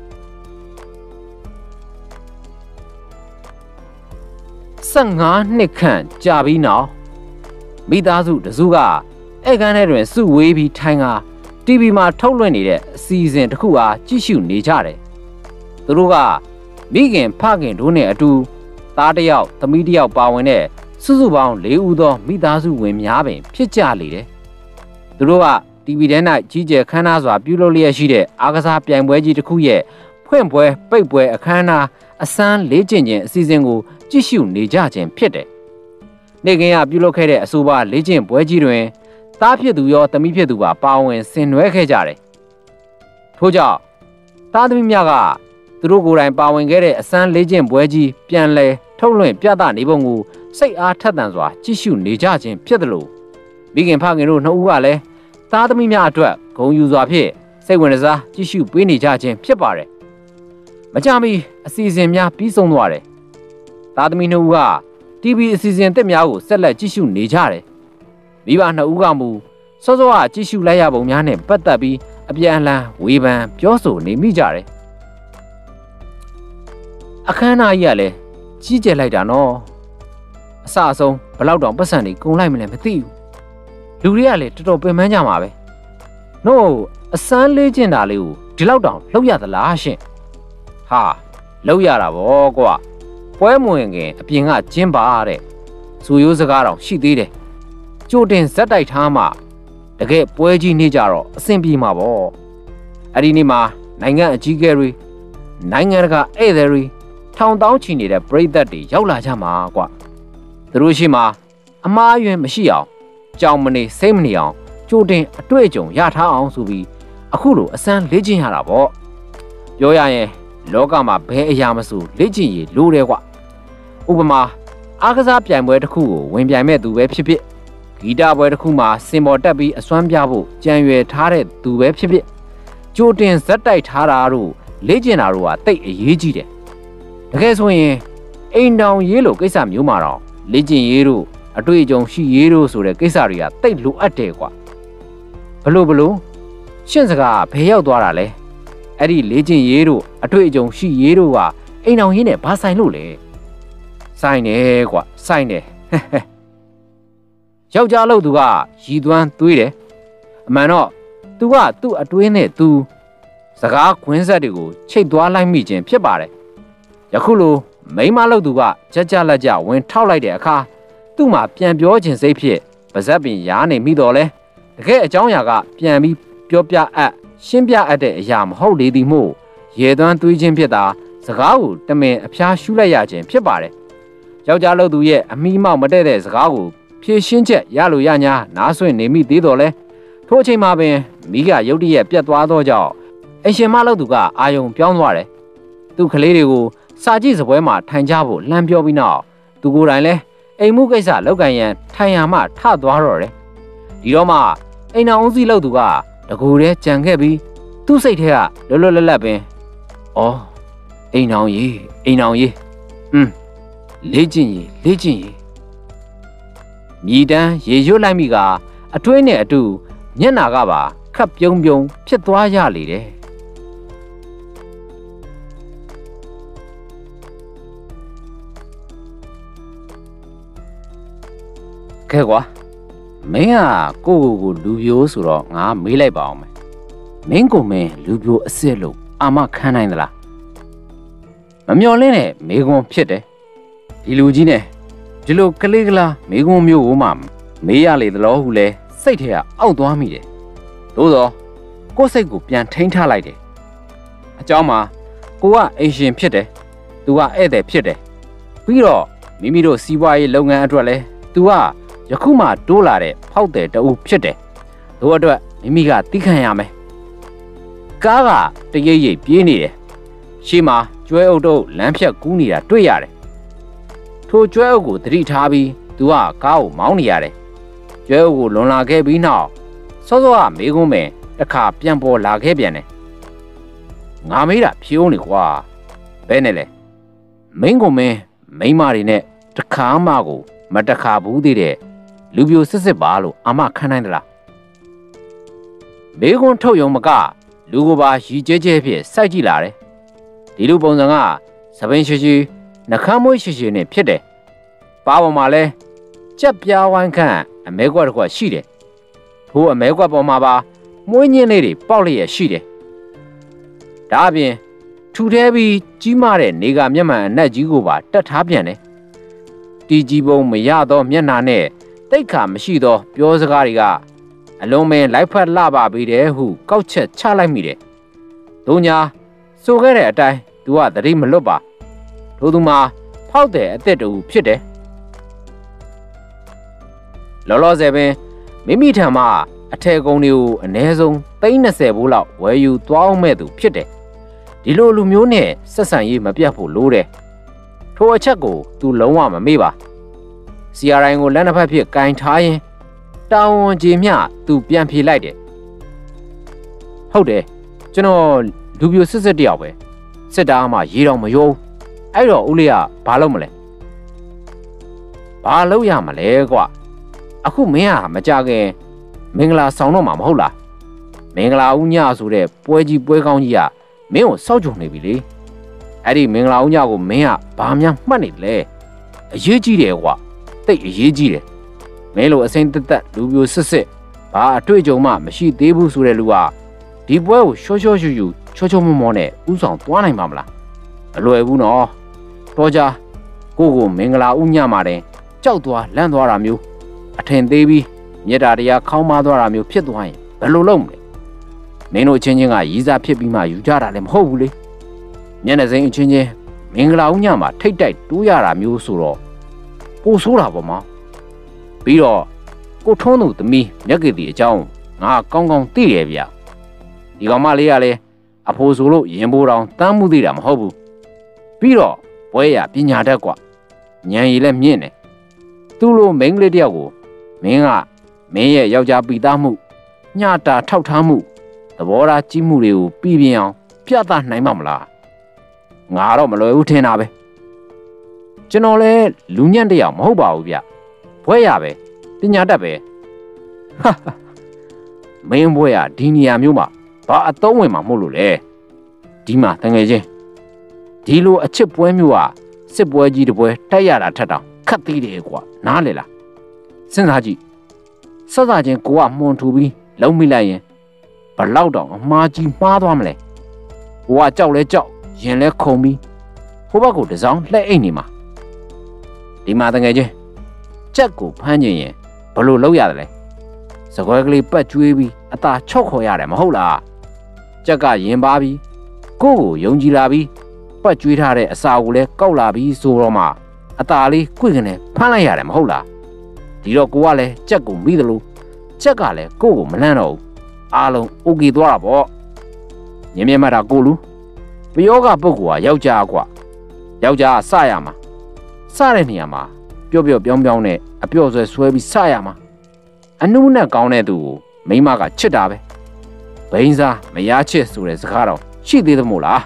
S1: 15နှစ်ခန့်ကြာပြီးနောက်မိသားစုတစုကဧကန်ထဲတွင်စုဝေးပြီးထိုင်က TV မှာထုတ်လွှင့်နေတဲ့အစီအစဉ်တစ်ခုအားကြည့်ရှုနေကြတယ်သူတို့ကမိခင်ဖခင်တို့နဲ့အတူသားတစ်ယောက်သမီးတစ်ယောက်ပါဝင်တဲ့စုစုပေါင်း4ဦးသောမိသားစုဝင်များပင်ဖြစ်ကြလေတယ်သူတို့က TV ထဲ၌ကြီးကျယ်ခမ်းနားစွာပြုလုပ်လျက်ရှိတဲ့အားကစားပြိုင်ပွဲကြီးတစ်ခုရဲ့ဖွင့်ပွဲပိတ်ပွဲအခမ်းအနားအစမ်းလေ့ကျင့်ခြင်းအစီအစဉ်ကိုကြည့်ရှုနေကြခြင်းဖြစ်တယ်။နေ့ကင်းကပြုလုပ်ခဲ့တဲ့အဆိုပါလေ့ကျင့်ပွဲကြီးတွင်သားဖြစ်သူရောသမီးဖြစ်သူပါပါဝင်ဆင်နွှဲခဲ့ကြတယ်။ထို့ကြောင့်သားသမီးများကသူတို့ကိုယ်တိုင်ပါဝင်ခဲ့တဲ့အစမ်းလေ့ကျင့်ပွဲကြီးပြန်လည်ထုတ်လွှင့်ပြသနေပုံကိုစိတ်အားထက်သန်စွာကြည့်ရှုနေကြခြင်းဖြစ်တယ်လို့မိခင်ဖခင်တို့နှစ်ဦးကလည်းသားသမီးများအတွက်ဂုဏ်ယူစွာဖြင့်စိတ်ဝင်စားကြည့်ရှုပေးနေကြခြင်းဖြစ်ပါတယ်။မကြမီအစီအစဉ်များပြီးဆုံးသွားတယ်။သားသမီးနှစ်ဦးက TV အစီအစဉ်တစ်များကိုဆက်လက်ကြည့်ရှုနေကြတယ်။မိဘနှစ်ဦးကမူစောစောကကြည့်ရှုလိုက်ရပုံများနဲ့ပတ်သက်ပြီးအပြန်အလှန်ဝေဖန်ပြောဆိုနေမိကြတယ်။အခမ်းအနားကြီးကလည်းကြီးကျယ်လိုက်တာနော်။အစအဆုံးဘလောက်တောင်ပတ်စံတွေကုန်လိုက်မလဲမသိဘူး။လူတွေကလည်းတော်တော်ပင်ပန်းကြမှာပဲ။နို့အစမ်းလေးကျင်တာလေးကိုဒီလောက်တောင်လောက်ရသလားရှင်။ဟာလောက်ရတာဗောကွာပွဲမဝင်ခင်အပြင်ကကျင်းပါတဲ့ဇူရိုးစကားတောင်ရှိသေးတယ်ကြိုတင်ဇက်တိုက်ထားမှတကယ်ပွဲကြီးနေကြတော့အဆင်ပြေမှာဗောအဲ့ဒီနေ့မှာနိုင်ငံအကြီးအကဲတွေနိုင်ငံတကာဧည့်သည်တွေထောင်တောင်းချီနေတဲ့ပရိသတ်တွေရောက်လာကြမှာကွာသူတို့ရှိမှာအမားအယွင်မရှိအောင်ကြောင်မနေစိတ်မနေအောင်ကြိုတင်အတွေ့အကြုံရထားအောင်ဆိုပြီးအခုလိုအစမ်းလေ့ကျင့်ရတာဗောပြောရရင်လောကမှာဘယ်အရာမဆိုလေ့ကျင့်ရလို့တယ်ကွာဥပမာအားကစားပြိုင်ပွဲတစ်ခုကိုဝင်ပြိုင်မဲ့သူပဲဖြစ်ဖြစ်ဂီတပွဲတစ်ခုမှာစင်ပေါ်တက်ပြီးအစွမ်းပြဖို့ကြံရွယ်ထားတဲ့သူပဲဖြစ်ဖြစ်ကြိုတင်ဇက်တိုက်ထားတာတို့လေ့ကျင့်တာတို့ဟာတိတ်အရေးကြီးတယ်တကယ်ဆိုရင်အိမ်တောင်ရေးလို့ကိစ္စမျိုးမှာတော့လေ့ကျင့်ရေးတို့အတွေ့အကြုံရှိရေးတို့ဆိုတဲ့ကိစ္စတွေကတိတ်လိုအပ်တယ်ကွာဘလို့ရှင့်စကားဘယ်ရောက်သွားတာလဲအဲ့ဒီလေ့ကျင့်ရေးတို့အတွေ့အကြုံရှိရေးတို့ကအိမ်အောင်ရေးနဲ့ဘာဆိုင်လို့လဲဆိုင်တယ်ကွာဆိုင်တယ်ယောက်ျားလို့သူကရည်သွမ်းသွေးတယ်အမှန်တော့သူကသူ့အတွင်းနဲ့သူစကားခွင်းဆက်တွေကိုချိတ်သွားလိုက်မိခြင်းဖြစ်ပါတယ်ယခုလိုမိန်းမလို့သူကကြက်ကြလက်ကြဝင်ထောက်လိုက်တဲ့အခါသူ့မှာပြန်ပြောခြင်းစိတ်ဖြစ်ပါဇက်ပင်ရားနေမိတော့လဲတကယ်အကြောင်းအရာကပြန်ပြီးပြောပြအပ်ရှင်းပြအပ်တဲ့အရာမဟုတ်လေသည်မို့ရေသွမ်းသွေးခြင်းဖြစ်တာစကားကိုတမင်အဖျားရှူလိုက်ရခြင်းဖြစ်ပါတယ်ယောက်ျားလို့သူရဲ့အမိမောက်မတည့်တဲ့စကားကိုဖြည့်ရှင်းချက်ရလို့ရညာနားဆွင့်နေမိသေးတော့လဲထို့အချိန်မှာပင်မိကရုတ်တရက်ပြတ်သွားသောကြောင့်အရှင်မလို့သူကအာယုံပြောင်းသွားတယ်သူကလေးတွေကိုစာကြည့်စပွဲမှာထိုင်ကြဖို့လှမ်းပြောပြီးနောက်သူကိုယ်တိုင်လဲအိမ်မှုကိစ္စလောက်ကန်ရန်ထိုင်ရမှထသွားတော့တယ်ဒီတော့မှအိမ်အောင်စီလို့သူကတကူတည်းကြံခဲ့ပြီးသူ့စိတ်ထဲကလွတ်လပ်ပင်အော်အိမ်အောင်ရေးလေ့ကျင့်ရေးမြည်တမ်းရေရွတ်လိုက်မိကအတွေးနဲ့အတူမျက်နာကပါခပ်ပြုံးဖြစ်သွားရလေတယ်ကဲကွာမင်းကကိုလူပြိုးဆိုတော့ငါမေးလိုက်ပါအောင်မယ်မင်းကိုမင်းလူပြိုးအစ်စ်လို့အာမခံနိုင်သလားမမျော်လင့်တဲ့မေကွန်ဖြစ်တယ်ဒီလူကြီးနဲ့ဒီလိုကလေးကလားမေကွန်မျိုးကိုမှမေးရလေသလားဟုလဲစိတ်ထဲကအောက်သွားမိတယ်သို့သောကိုယ်စိတ်ကိုပြန်ထိန်းထားလိုက်တယ်အเจ้าမှာကိုကအိမ်ရှင်ဖြစ်တယ်သူကဧည့်သည်ဖြစ်တယ်ပြီးတော့မိမိတို့စီးပွားရေးလုပ်ငန်းအတွက်လဲသူကယခုမှတိုးလာတဲ့ဖောက်တယ်တူဖြစ်တယ်တို့အတွက်မိမိကသိခံရမယ်ကားကတရိပ်ရိပ်ပြေးနေတယ်ရှေ့မှာကျွဲအုပ်တို့လမ်းဖြတ်ကူးနေတာတွေ့ရတယ်ထိုကျွဲအုပ်ကိုသတိထားပြီးသူကကားကိုမောင်းနေရတယ်ကျွဲအုပ်ကိုလွန်လာခဲ့ပြီးနောက်စောစောကမေကုန်းပင်တစ်ခါပြန်ပေါ်လာခဲ့ပြန်တယ်ငါမေးတာဖြိုးနေကွာဘဲနဲ့လဲမင်းကိုမင်းမိန်းမတွေနဲ့တခါမှကိုမတခါဘူးသေးတဲ့လူပြိုစစ်ပါလို့အာမခံနိုင်သလားမေကွန်းထုတ်ယုံမကလူကိုပါရီကျဲကျဲဖြစ်စိုက်ကြည့်လာတယ်ဒီလိုပုံစံကသပင်းရှိနှခမ်းမွေးရှိနဲ့ဖြစ်တယ်ဘာပေါ်မှာလဲကြက်ပြားဝိုင်းခန့်အမဲကွက်တစ်ခွက်ရှိတယ်ထိုအမဲကွက်ပေါ်မှာပါမွေးညင်းလေးတွေပေါက်လျက်ရှိတယ်ဒါအပြင်ထူထဲပြီးကြီးမားတဲ့နေကမျက်မှန်အနက်ကြီးကိုပါတက်ထားပြန်တယ်တီကြီးပုံမရသောမျက်နှာနဲ့တိတ်ခါမရှိသောပြောစကားတွေကအလုံးမဲလိုက်ဖက်လှပါပေတယ်ဟုကောက်ချက်ချလိုက်မိတယ်။တို့ညာဆိုခဲ့တဲ့အတိုင်းသူကသတိမလွတ်ပါထို့သူမှာဖောက်တဲ့အသက်တူဖြစ်တယ်။လောလောဆယ်ပင်မိမိထံမှအထည်ကုန်တွေကိုအ ਨੇ ဆုံး30ဘိုးလောက်ဝယ်ယူသွားအောင်မဲ့သူဖြစ်တယ်။ဒီလိုလူမျိုးနဲ့ဆက်ဆံရေးမပြတ်ဖို့လိုတယ်။ထိုအချက်ကိုသူလုံးဝမမေ့ပါ။ CRI ကိုလက်နှစ်ဖက်ဖြစ်ကင်ထားရင်တာဝန်ကြီးမျှသူပြန်ဖြေလိုက်တယ်ဟုတ်တယ်ကျွန်တော်လူပြိုစစ်တယောက်ပဲစစ်သားမှရေတော်မရောအဲ့တော့ဦးလေးကဘာလုပ်မလဲဘာလုပ်ရမလဲကွာအခုမင်းကမကြခင်မင်္ဂလာဆောင်တော့မှာမဟုတ်လားမင်္ဂလာဦးညဆိုတဲ့ပွဲကြီးပွဲကောင်းကြီးကမင်းကိုစောက်ကြုံနေပြီလေအဲ့ဒီမင်္ဂလာဦးညကိုမင်းကဘာမှမှတ်နေလဲအရေးကြီးတယ်ကွာတိတ်အရေးကြီးတယ်မင်းလိုအစိမ့်တက်လူပြိုစစ်ဘာအတွေ့အကြုံမှမရှိသေးဘူးဆိုတဲ့လူကဒီပွဲကိုရှော့ရှော့ရှူရှူချောချောမောမောနဲ့ဥဆောင်သွားနိုင်မှာမလားမလွယ်ဘူးနော်တော့ကြကိုမင်္ဂလာဥညမှာတင်ကြောက်သွားလန့်သွားတာမျိုးအထင်သေးပြီးမြတ်တာတရားခေါင်းမသွားတာမျိုးဖြစ်သွားရင်ဘယ်လိုလုပ်မလဲမင်းတို့ချင်းချင်းကရည်စားဖြစ်ပြီးမှယူကြတာလည်းမဟုတ်ဘူးလေမျက်နှာစိမ်းအချင်းချင်းမင်္ဂလာဥညမှာထိတ်တိုက်တိုးရတာမျိုးဆိုတော့ပိုဆိုးတာပေါ့မောင်ပြီးတော့ကိုထုံးသူသမီးမြက်ကတီအကြောင်းငါကောင်းကောင်းသိတယ်ဗျဒီကောင်မလေးကလည်းအဖိုးဆိုလို့ရင်ပိုးတောင်တမ်းမှုသေးတာမဟုတ်ဘူးပြီးတော့ပွဲရပညာတတ်กว่าဉာဏ်ရည်လည်းမြင့်တယ်သူ့လိုမိန်းကလေးတယောက်ကိုမင်းရဲ့ယောက်ျားပီသားမှုညတာထောက်ထားမှုသဘောထားကြီးမှုတွေကိုပြီးပြင်းအောင်ပြသနိုင်မှာမလားငါတော့မလွယ်ဘူးထင်တာပဲကျွန်တော်လည်းလူညံ့တယောက်မဟုတ်ပါဘူးဗျဘွဲရပဲပညာတတ်ပဲဟာမင်းဘွဲရဒီနေရာမျိုးမှာဘာအသုံးဝင်မှာမဟုတ်လို့လေဒီမှာတငယ်ချင်းဒီလိုအချစ်ပွဲမျိုးကစစ်ပွဲကြီးတစ်ပွဲတိုက်ရတာထက်တောင်ခက်သေးတယ်ကွာနားလေလားစဉ်းစားကြည့်စစချင်းကိုကမှုန်ထူပြီးလုံးမိလိုက်ရင်ဘလောက်တောင်အမှားကြီးမှားသွားမလဲဟိုကကြောက်လဲကြောက်ရင်လဲခုံပြီးဟိုဘက်ကိုတစောင်းလှဲ့အိတ်နေမှာဒီမှာတငယ်ချင်းကြက်ကိုဖမ်းကျင်ရင်ဘလို့လောက်ရတယ်လဲစကွဲကလေးပတ်ကျွေးပြီးအသာချော့ခေါ်ရတယ်မဟုတ်လားကြက်ကရင်ပါပြီးကိုယုံကြည်လာပြီးပတ်ကျွေးထားတဲ့အစာကိုလည်းကောက်လာပြီးဆိုတော့မှအသာလေးခွေကနေဖမ်းလိုက်ရတယ်မဟုတ်လားဒီတော့ကိုကလည်းကြက်ကိုမိသလိုကြက်ကလည်းကိုမလန့်တော့ဘူးအားလုံးโอเคသွားတာပေါ့မြင်မြင်မှတ်တာကိုလူပယောကပုဂ္ဂိုလ်ကယောက်ျားကွာယောက်ျားစရမှာစတဲ့နေရာမှာပျော့ပြောင်းပြောင်းနဲ့အပျော့ဆွဲပြီးစရမှာအနုနဲ့ကောင်းတဲ့သူကိုမိမကချစ်တာပဲဘိန်းစားမရချစ်ဆိုတဲ့စကားတော့ရှိသေးသမို့လား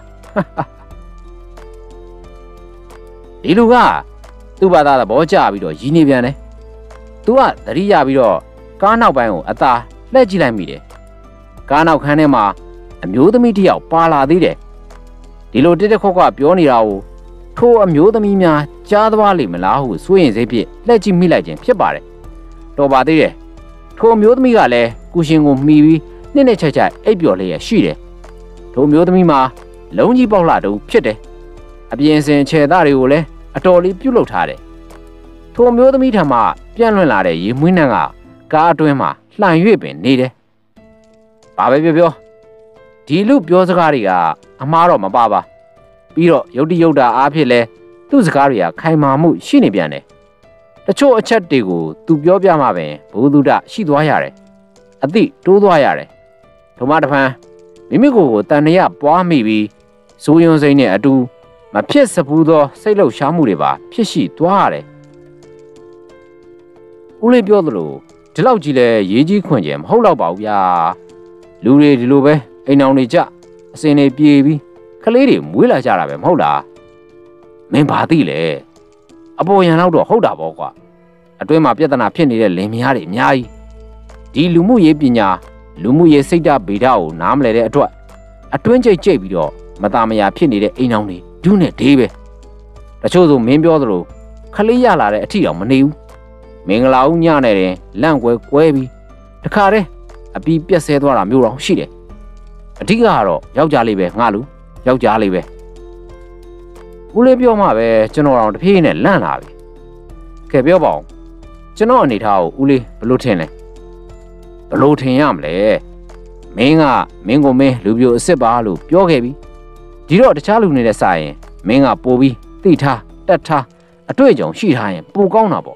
S1: ဒီလူကသူ့ဘာသာသဘောကျပြီးတော့ရင်းနေပြန်တယ်သူကသတိရပြီးတော့ကားနောက်ပိုင်းကိုအသာလှည့်ကြည့်လိုက်မိတယ်ကားနောက်ခန်းထဲမှာအမျိုးသမီးတစ်ယောက်ပါလာသေးတယ်ဒီလိုတစ်တစ်ခွက်ပြောနေတာကိုထိုအမျိုးသမီးများကြားသွားလိမ့်မလားဟုစိုးရင်စိတ်ဖြင့်လှည့်ကြည့်မိလိုက်ခြင်းဖြစ်ပါတယ်တော်ပါသေးတယ်ထိုအမျိုးသမီးကလည်းကုရှင်ကိုမှီပြီးနှစ်ချိုက်အိပ်ပျော်လျက်ရှိတယ်ထိုအမျိုးသမီးမှာလုံးကြီးပေါက်လာတူဖြစ်တယ်အပြင်စင်ခြေသားတွေကိုလည်းအတော်လေးပြုတ်လုထားတယ်ထိုအမျိုးသမီးထံမှပြန့်လွင့်လာတဲ့ရေမွေးနှံကကားအတွင်းမှာလှန်၍ပင်နေတယ်ဘာပဲပြောဒီလူပြောစကားတွေကအမှားတော့မပါပါပြီးတော့ယုတ်တိယုတ်တာအားဖြင့်လဲသူ့စကားတွေကခိုင်မာမှုရှိနေပြန်တယ်တချို့အချက်တွေကိုသူပြောပြမှပင်ဘုသူဒ္ဓရှိသွားရတယ်အသိတိုးသွားရတယ်ဒုမတဖန်မိမိကိုယ်တန်ရပွားမိပြီးဇိုးယွန်းစိမ့်နဲ့အတူမဖြစ်စဘူးသောစိတ်လှုပ်ရှားမှုတွေပါဖြစ်ရှိသွားရတယ်ဦးလေးပြောသလိုဒီလောက်ကြီးလဲရေးကြီးခွင့်ကျင်မဟုတ်တော့ပါဘူးဗျာလူတွေဒီလိုပဲအိမ်အောင်တွေကြအစင်တွေပြေပြီးကလေးတွေမွေးလာကြတာပဲမဟုတ်လားမင်းဘာသိလဲအပေါ်ရန်တော့ဟုတ်တာပေါ့ကွာအတွင်းမှာပြဿနာဖြစ်နေတဲ့လင်မယားတွေအများကြီးဒီလူမှုရေးပညာလူမှုရေးစိတ်ဓာတ်ဗေဒကိုနားမလည်တဲ့အတွက်အတွင်းကျိတ်ပြီးတော့မသားမယာဖြစ်နေတဲ့အိမ်အောင်တွေဒုနဲ့ဒေးပဲတချို့ဆိုမင်းပြောသလိုခလေးရလာတဲ့အထီအောင်မနေဘူးမင်္ဂလာဦးညနဲ့တင်လန့်ကွဲပြီးတခါတည်းအပီးပြက်ဆဲသွားတာမျိုးတော့ရှိတယ်အဓိကကတော့ယောက်ျားလေးပဲငါလူယောက်ျားလေးပဲဦးလေးပြောမှပဲကျွန်တော်တော့တဖြည်းနဲ့လန့်လာပြီကဲပြောပါဦးကျွန်တော်အနေထားကိုဦးလေးဘလို့ထင်လဲဘလို့ထင်ရမလဲမင်းကိုမင်းလူပြိုအစ်စ်ပါလို့ပြောခဲ့ပြီဒီတော့တခြားလူနေတဲ့စာရင်မင်းကပို့ပြီးသိထားတတ်ထားအတွေ့အကြုံရှိထားရင်ပိုကောင်းတာပေါ့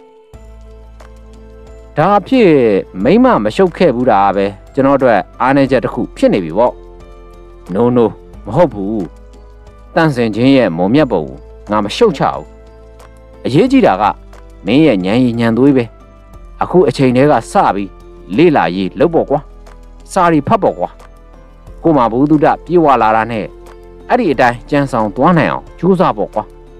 S1: ဒါဖြစ်မိမမရှုပ်ခဲ့ဘူးတာပဲကျွန်တော်တို့အားနေချက်တစ်ခုဖြစ်နေပြီပေါ့ no မဟုတ်ဘူးတန့်စင်ချင်းရဲ့မုံမြတ်ပုံငါမရှုပ်ချဘူးအရေးကြီးတာကမင်းရဲ့ညံရီညံသွေးပဲအခုအချိန်တည်းကစပြီးလေ့လာရေးလုပ်ပေါ့ကွာစာရီဖတ်ပေါ့ကွာကိုမဘုဒ္ဓပြေဝလာတာနဲ့အဲ့ဒီအတိုင်းကြံဆောင်သွားနိုင်အောင်ကြိုးစားပေါ့ကွာ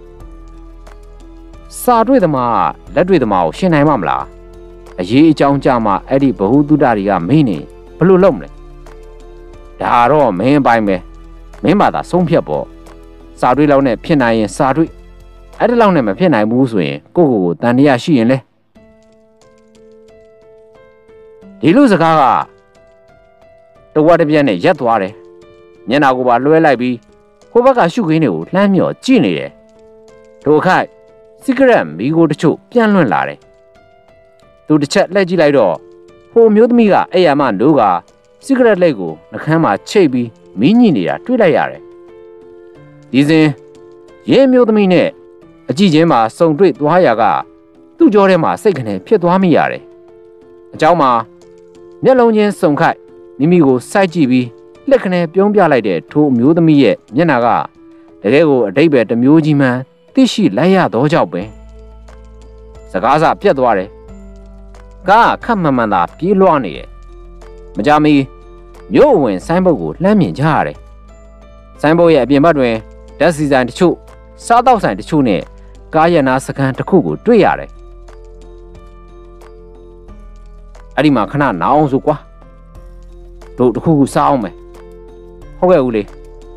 S1: စာတွေ့သမားလက်တွေ့သမားကိုရှင်းနိုင်မှာမလားအရေးအကြောင်းကြမှာအဲ့ဒီဘဟုတုတ္တတွေကမင်းနေဘလို့လုပ်မလဲဒါတော့မင်းပိုင်းပဲမင်းဘာသာဆုံးဖြတ်ပေါ့စာတွေ့လောက်နဲ့ဖြစ်နိုင်ရင်စာတွေ့အဲ့ဒီလောက်နဲ့မဖြစ်နိုင်ဘူးဆိုရင်ကိုတန်တရားရှိရင်လေဒီလိုစကားကတဝက်တစ်ပြက်နဲ့ရက်သွားတယ်မျက်နှာကိုပါလွှဲလိုက်ပြီးကိုဘက်ကရှုခင်းတွေကိုလှမ်းမြော်ကြည့်နေတယ်တို့ခိုက်စီကရက်မီကိုတချို့ပြန်လွင့်လာတယ်သူတစ်ချက်လှည့်ကြည့်လိုက်တော့ဟိုမျိုးသမီးကအဲ့ရမတို့ကစီကရက်လက်ကိုနှခမ်းမှာချိတ်ပြီးမီးညိနေတာတွေ့လိုက်ရတယ်ဒီစဉ်ရဲမျိုးသမီးနဲ့အကြည့်ချင်းမှာစုံတွေ့သွားရကသူ့ကြောထဲမှာစိတ်ကနေဖြစ်သွားမိရတယ်အเจ้าမှာမျက်လုံးချင်းစုံခိုက်မိမိကိုစိုက်ကြည့်ပြီးလက်ခနဲ့ပြုံးပြလိုက်တဲ့ထိုအမျိုးသမီးရဲ့မျက်နှာကတကယ်ကိုအတိတ်ပဲတစ်မျိုးကြီးမှန်သိရှိလိုက်ရတော့ကြောက်ပဲစကားစပြတ်သွားတယ်ကားခက်မှန်မှန်သာပြေးလွှားနေတယ်မကြမီမြို့ဝင်ဆိုင်းဘုတ်ကိုလှမ်းမြင်ကြရတယ်ဆိုင်းဘုတ်ရဲ့အပြင်ဘက်တွင်ဓာတ်စီဆိုင်တချို့စားတောက်ဆိုင်တချို့နဲ့ကားရနာစခန်းတစ်ခုကိုတွေ့ရတယ်အဲ့ဒီမှာခဏနားအောင်ဆိုကွာတို့တစ်ခုခုစားအောင်မယ်ဟုတ်ကဲ့ဦးလေး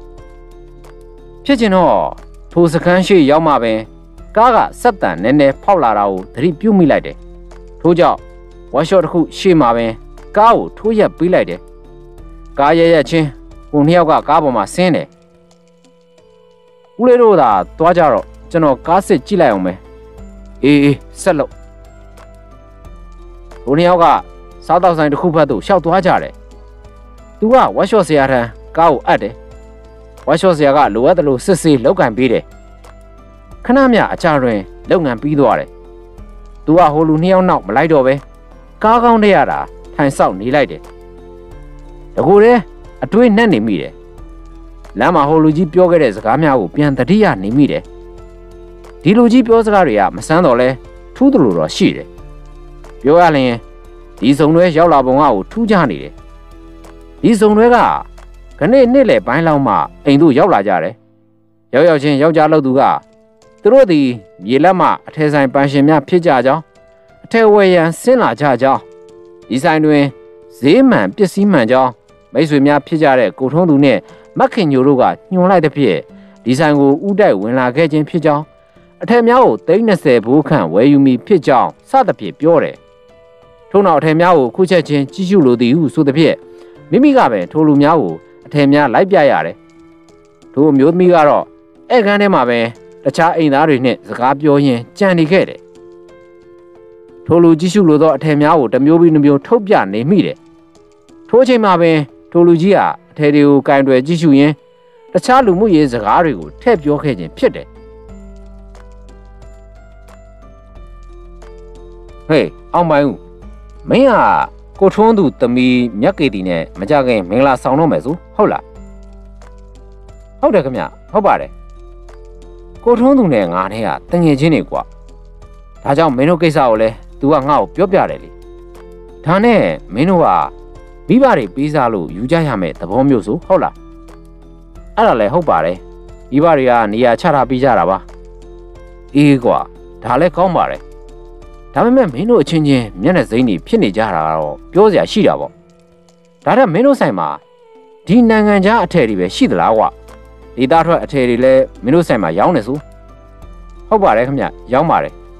S1: ဖြစ်ချင်တော့ထိုစခန်းရှိရောက်မှပဲကားကစက်တန်နဲနဲဖောက်လာတာကိုသတိပြုမိလိုက်တယ်ထို့ကြောင့်ဝါရှော့တစ်ခုရှေ့မှာပဲကားကိုထိုးရက်ပေးလိုက်တယ်ကားရက်ချင်းကိုနှစ်ယောက်ကကားပေါ်မှာဆင်းတယ်ဦးလေးတို့သာသွားကြတော့ကျွန်တော်ကားစစ်ကြည့်လိုက်အောင်မယ်အေးဆက်လို့ကိုနှစ်ယောက်ကစားတောက်ဆိုင်တစ်ခုဖက်သို့ရှောက်သွားကြတယ်သူကဝါရှော့ဆရာထံကားကိုအပ်တယ်ဝါရှော့ဆရာကလိုအပ်တယ်လို့စစ်ဆေးလောက်ကင်ပေးတယ်ခဏမြအကြတွင်လုပ်ငန်းပြီးသွားတယ်သူကဟိုလူနှစ်ယောက်နောက်မလိုက်တော့ပဲကားကောင်းတဲ့ရတာထိုင်ဆောက်နေလိုက်တယ်တကူတဲ့အတွေးနဲ့နေမိတယ်လမ်းမှာဟိုလူကြီးပြောခဲ့တဲ့စကားများကိုပြန်တတိယနေမိတယ်ဒီလူကြီးပြောစကားတွေကမဆန်းတော့လဲထူးတယ်လို့တော့ရှိတယ်ပြောရရင်ဒီစုံတွေရောက်လာပုံကကိုထူးခြားနေတယ်ဒီစုံတွေကခနေ့နေ့လယ်ပိုင်းလောက်မှအိမ်တို့ရောက်လာကြတယ်ရောက်ချင်းယောက်ျားလောက်သူကသူတို့ဒီမြေလက်မှအထယ်ဆိုင်ပန်းရှင်များဖြစ်ကြကြောင်းအထယ်ဝယ်ရန်ဆင်းလာကြကြောင်းဒီဆိုင်တွင်ဈေးမှန်ပစ္စည်းမှန်ကြောင်းမိတ်ဆွေများဖြစ်ကြတဲ့ကိုထုံးသူနဲ့မက်ခင်ညိုတို့ကညွှန်လိုက်တဲ့ဖြစ်ဒီဆိုင်ကိုဥတိုက်ဝင်လာခဲ့ခြင်းဖြစ်ကြောင်းအထယ်များကို30ဘိုးခန့်ဝယ်ယူမိဖြစ်ကြောင်းစသဖြင့်ပြောတယ်ထို့နောက်အထယ်များကိုခုချက်ချင်းကြီးစုလိုသည်ဟုဆိုသဖြင့်မိမိကပဲထိုလူများကိုအထယ်များလိုက်ပြရတယ်ထိုအမျိုးသမီးကတော့ဧကန်းထဲမှာပဲတခြားအိမ်သားတွေနဲ့စကားပြောရင်းကြံနေခဲ့တယ်ထိုလူကြီးစုလိုသောအထယ်များကိုတစ်မျိုးပြီးတစ်မျိုးထုတ်ပြနေမိတယ်ထိုအချိန်မှာပဲထိုလူကြီးကအထယ်တွေကိုကင်တွယ်ကြီးစုရင်းတခြားလူမှုရေးစကားတွေကိုထည့်ပြောခဲ့ခြင်းဖြစ်တယ်ဟေးအောင်ပိုင်ဦးမင်းကကိုထွန်းသူသမီးမြက်ကေတီနဲ့မကြခင်မင်္ဂလာဆောင်တော့မယ်ဆိုဟုတ်လားဟုတ်တယ်ခင်ဗျဟုတ်ပါတယ်ကိုထွန်းသူနဲ့ငါနဲ့ကတငယ်ချင်းတွေကွာဒါကြောင့်မင်းတို့ကိစ္စကိုလဲ तू ကငါ့ကိုပြောပြတယ်လေဒါနဲ့မင်းတို့ကမိဘတွေပေးစားလို့ယူကြရမယ်သဘောမျိုးဆိုဟုတ်လားအဲ့ဒါလည်းဟုတ်ပါတယ်မိဘတွေကနေရာချထားပေးကြတာပါအေးကွာဒါလည်းကောင်းပါတယ်ဒါပေမဲ့မင်းတို့အချင်းချင်းမျက်နှာစိမ်းတွေဖြစ်နေကြတာတော့ပြောစရာရှိတာပေါ့ဒါတဲ့မင်းတို့ဆိုင်မှာဒီနိုင်ငံခြားအထည်တွေပဲရှိသလားကွာဒေသထွက်အထည်တွေလည်းမင်းတို့ဆိုင်မှာရောင်းနေဆိုဟုတ်ပါတယ်ခင်ဗျရောင်းပါတယ်